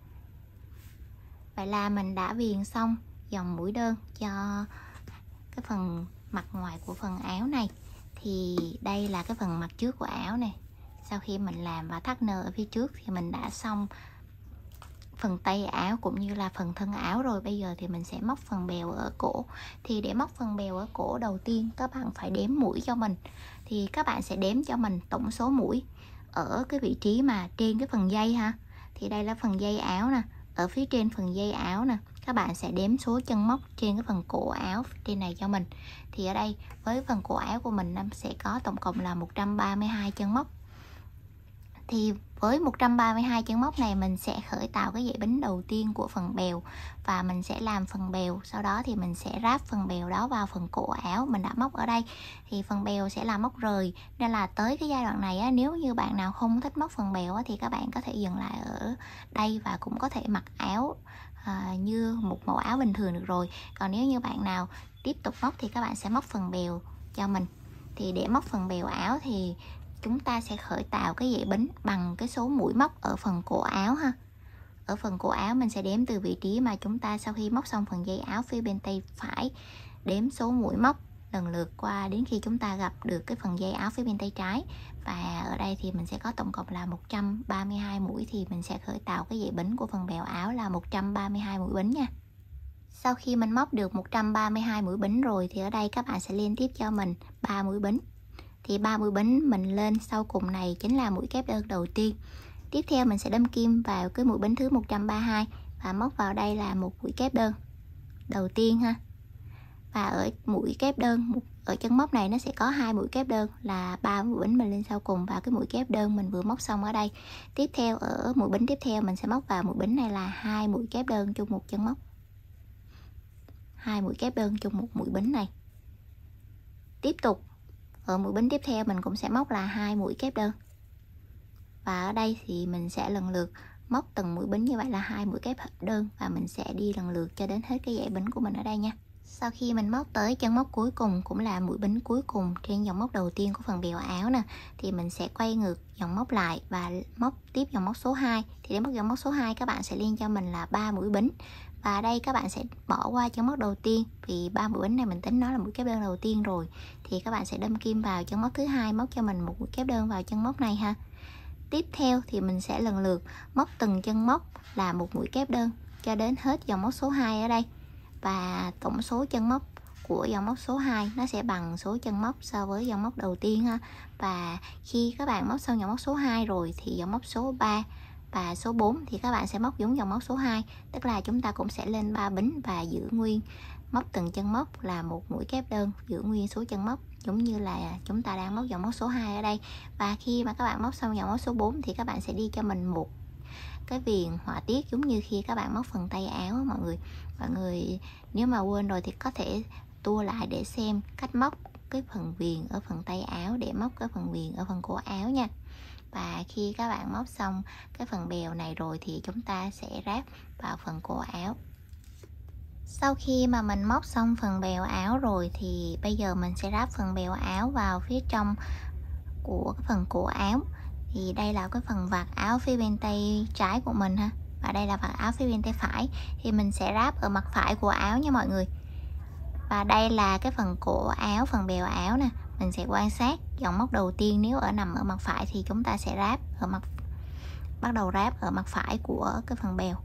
Vậy là mình đã viền xong dòng mũi đơn cho cái phần mặt ngoài của phần áo này. Thì đây là cái phần mặt trước của áo này. Sau khi mình làm và thắt nơ ở phía trước thì mình đã xong phần tay áo cũng như là phần thân áo rồi. Bây giờ thì mình sẽ móc phần bèo ở cổ. Thì để móc phần bèo ở cổ đầu tiên các bạn phải đếm mũi cho mình. Thì các bạn sẽ đếm cho mình tổng số mũi ở cái vị trí mà trên cái phần dây ha. Thì đây là phần dây áo nè. Ở phía trên phần dây áo nè, các bạn sẽ đếm số chân móc trên cái phần cổ áo trên này cho mình. Thì ở đây với phần cổ áo của mình sẽ có tổng cộng là một trăm ba mươi hai chân móc. Thì với một trăm ba mươi hai chân móc này mình sẽ khởi tạo cái dãy bính đầu tiên của phần bèo và mình sẽ làm phần bèo, sau đó thì mình sẽ ráp phần bèo đó vào phần cổ áo mình đã móc ở đây. Thì phần bèo sẽ là móc rời, nên là tới cái giai đoạn này á, nếu như bạn nào không thích móc phần bèo á, thì các bạn có thể dừng lại ở đây và cũng có thể mặc áo à, như một mẫu áo bình thường được rồi. Còn nếu như bạn nào tiếp tục móc thì các bạn sẽ móc phần bèo cho mình. Thì để móc phần bèo áo thì chúng ta sẽ khởi tạo cái dãy bính bằng cái số mũi móc ở phần cổ áo ha. Ở phần cổ áo mình sẽ đếm từ vị trí mà chúng ta sau khi móc xong phần dây áo phía bên tay phải, đếm số mũi móc lần lượt qua đến khi chúng ta gặp được cái phần dây áo phía bên tay trái. Và ở đây thì mình sẽ có tổng cộng là một trăm ba mươi hai mũi, thì mình sẽ khởi tạo cái dãy bính của phần bèo áo là một trăm ba mươi hai mũi bính nha. Sau khi mình móc được một trăm ba mươi hai mũi bính rồi thì ở đây các bạn sẽ liên tiếp cho mình ba mũi bính. Thì ba mũi bính mình lên sau cùng này chính là mũi kép đơn đầu tiên. Tiếp theo mình sẽ đâm kim vào cái mũi bính thứ một trăm ba mươi hai và móc vào đây là một mũi kép đơn đầu tiên ha. Và ở mũi kép đơn ở chân móc này nó sẽ có hai mũi kép đơn là ba mũi bính mình lên sau cùng và cái mũi kép đơn mình vừa móc xong ở đây. Tiếp theo ở mũi bính tiếp theo mình sẽ móc vào mũi bính này là hai mũi kép đơn chung một chân móc. Hai mũi kép đơn chung một mũi bính này. Tiếp tục ở mũi bính tiếp theo mình cũng sẽ móc là hai mũi kép đơn. Và ở đây thì mình sẽ lần lượt móc từng mũi bính như vậy là hai mũi kép đơn và mình sẽ đi lần lượt cho đến hết cái dãy bính của mình ở đây nha. Sau khi mình móc tới chân móc cuối cùng cũng là mũi bính cuối cùng trên dòng móc đầu tiên của phần bèo áo nè, thì mình sẽ quay ngược dòng móc lại và móc tiếp dòng móc số hai. Thì để móc dòng móc số hai các bạn sẽ liên cho mình là ba mũi bính. Và ở đây các bạn sẽ bỏ qua chân móc đầu tiên vì ba mũi bính này mình tính nó là mũi kép đơn đầu tiên rồi. Thì các bạn sẽ đâm kim vào chân móc thứ hai, móc cho mình một mũi kép đơn vào chân móc này ha. Tiếp theo thì mình sẽ lần lượt móc từng chân móc là một mũi kép đơn cho đến hết dòng móc số hai ở đây. Và tổng số chân móc của dòng móc số hai nó sẽ bằng số chân móc so với dòng móc đầu tiên ha. Và khi các bạn móc xong dòng móc số hai rồi thì dòng móc số ba và số bốn thì các bạn sẽ móc giống dòng móc số hai, tức là chúng ta cũng sẽ lên ba bính và giữ nguyên móc từng chân móc là một mũi kép đơn, giữ nguyên số chân móc giống như là chúng ta đang móc dòng móc số hai ở đây. Và khi mà các bạn móc xong dòng móc số bốn thì các bạn sẽ đi cho mình một cái viền họa tiết giống như khi các bạn móc phần tay áo mọi người. Mọi người nếu mà quên rồi thì có thể tua lại để xem cách móc cái phần viền ở phần tay áo để móc cái phần viền ở phần cổ áo nha. Và khi các bạn móc xong cái phần bèo này rồi thì chúng ta sẽ ráp vào phần cổ áo. Sau khi mà mình móc xong phần bèo áo rồi thì bây giờ mình sẽ ráp phần bèo áo vào phía trong của cái phần cổ áo. Thì đây là cái phần vạt áo phía bên tay trái của mình ha, và đây là vạt áo phía bên tay phải. Thì mình sẽ ráp ở mặt phải của áo nha mọi người. Và đây là cái phần cổ áo, phần bèo áo nè. Mình sẽ quan sát dòng móc đầu tiên, nếu ở nằm ở mặt phải thì chúng ta sẽ ráp ở mặt bắt đầu ráp ở mặt phải của cái phần bèo.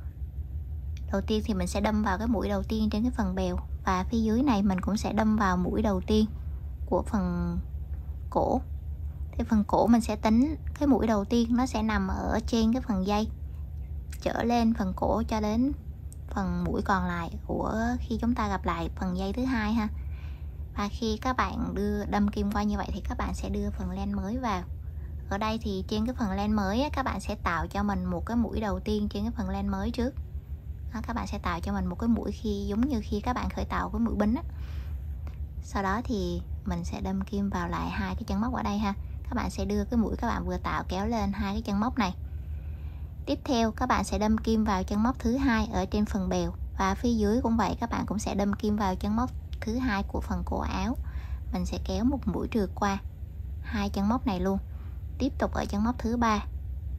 Đầu tiên thì mình sẽ đâm vào cái mũi đầu tiên trên cái phần bèo, và phía dưới này mình cũng sẽ đâm vào mũi đầu tiên của phần cổ. Thì phần cổ mình sẽ tính cái mũi đầu tiên nó sẽ nằm ở trên cái phần dây trở lên phần cổ cho đến phần mũi còn lại của khi chúng ta gặp lại phần dây thứ hai ha. Và khi các bạn đưa đâm kim qua như vậy thì các bạn sẽ đưa phần len mới vào. Ở đây thì trên cái phần len mới á, các bạn sẽ tạo cho mình một cái mũi đầu tiên trên cái phần len mới trước. Đó, các bạn sẽ tạo cho mình một cái mũi khi giống như khi các bạn khởi tạo cái mũi bính á. Sau đó thì mình sẽ đâm kim vào lại hai cái chân móc ở đây ha. Các bạn sẽ đưa cái mũi các bạn vừa tạo kéo lên hai cái chân móc này. Tiếp theo các bạn sẽ đâm kim vào chân móc thứ hai ở trên phần bèo, và phía dưới cũng vậy, các bạn cũng sẽ đâm kim vào chân móc thứ hai của phần cổ áo. Mình sẽ kéo một mũi trượt qua hai chân móc này luôn. Tiếp tục ở chân móc thứ ba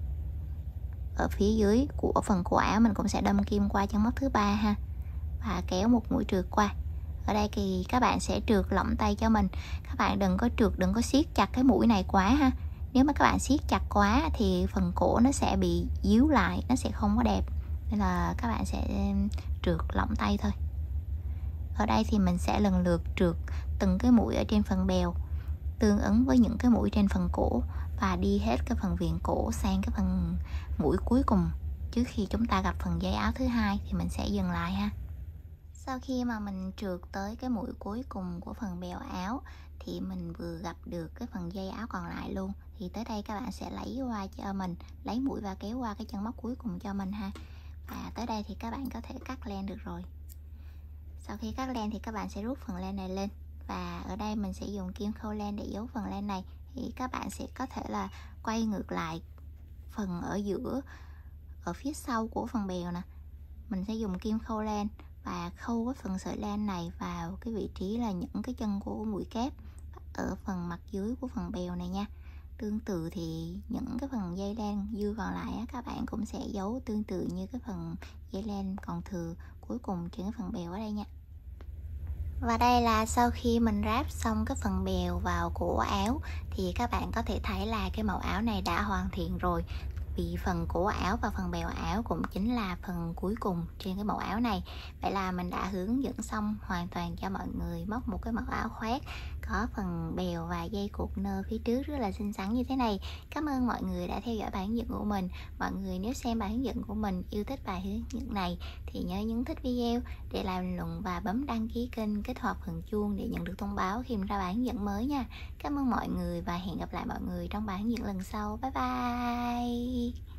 ở phía dưới của phần cổ áo mình cũng sẽ đâm kim qua chân móc thứ ba ha, và kéo một mũi trượt qua. Ở đây thì các bạn sẽ trượt lỏng tay cho mình. Các bạn đừng có trượt, đừng có siết chặt cái mũi này quá ha. Nếu mà các bạn siết chặt quá thì phần cổ nó sẽ bị díu lại, nó sẽ không có đẹp. Nên là các bạn sẽ trượt lỏng tay thôi. Ở đây thì mình sẽ lần lượt trượt từng cái mũi ở trên phần bèo tương ứng với những cái mũi trên phần cổ, và đi hết cái phần viền cổ sang cái phần mũi cuối cùng trước khi chúng ta gặp phần dây áo thứ hai thì mình sẽ dừng lại ha. Sau khi mà mình trượt tới cái mũi cuối cùng của phần bèo áo thì mình vừa gặp được cái phần dây áo còn lại luôn. Thì tới đây các bạn sẽ lấy qua cho mình, lấy mũi và kéo qua cái chân móc cuối cùng cho mình ha. Và tới đây thì các bạn có thể cắt len được rồi. Sau khi cắt len thì các bạn sẽ rút phần len này lên. Và ở đây mình sẽ dùng kim khâu len để giấu phần len này. Thì các bạn sẽ có thể là quay ngược lại phần ở giữa, ở phía sau của phần bèo nè. Mình sẽ dùng kim khâu len và khâu cái phần sợi len này vào cái vị trí là những cái chân của mũi kép ở phần mặt dưới của phần bèo này nha. Tương tự thì những cái phần dây len dư còn lại á, các bạn cũng sẽ giấu tương tự như cái phần dây len còn thừa cuối cùng trên cái phần bèo ở đây nha. Và đây là sau khi mình ráp xong cái phần bèo vào cổ áo thì các bạn có thể thấy là cái mẫu áo này đã hoàn thiện rồi. Vì phần cổ áo và phần bèo áo cũng chính là phần cuối cùng trên cái mẫu áo này. Vậy là mình đã hướng dẫn xong hoàn toàn cho mọi người móc một cái mẫu áo khoác có phần bèo và dây cột nơ phía trước rất là xinh xắn như thế này. Cảm ơn mọi người đã theo dõi bài hướng dẫn của mình. Mọi người nếu xem bài hướng dẫn của mình yêu thích bài hướng dẫn này thì nhớ nhấn thích video để lại bình luận và bấm đăng ký kênh, kích hoạt phần chuông để nhận được thông báo khi ra bài hướng dẫn mới nha. Cảm ơn mọi người và hẹn gặp lại mọi người trong bài hướng dẫn lần sau. Bye bye.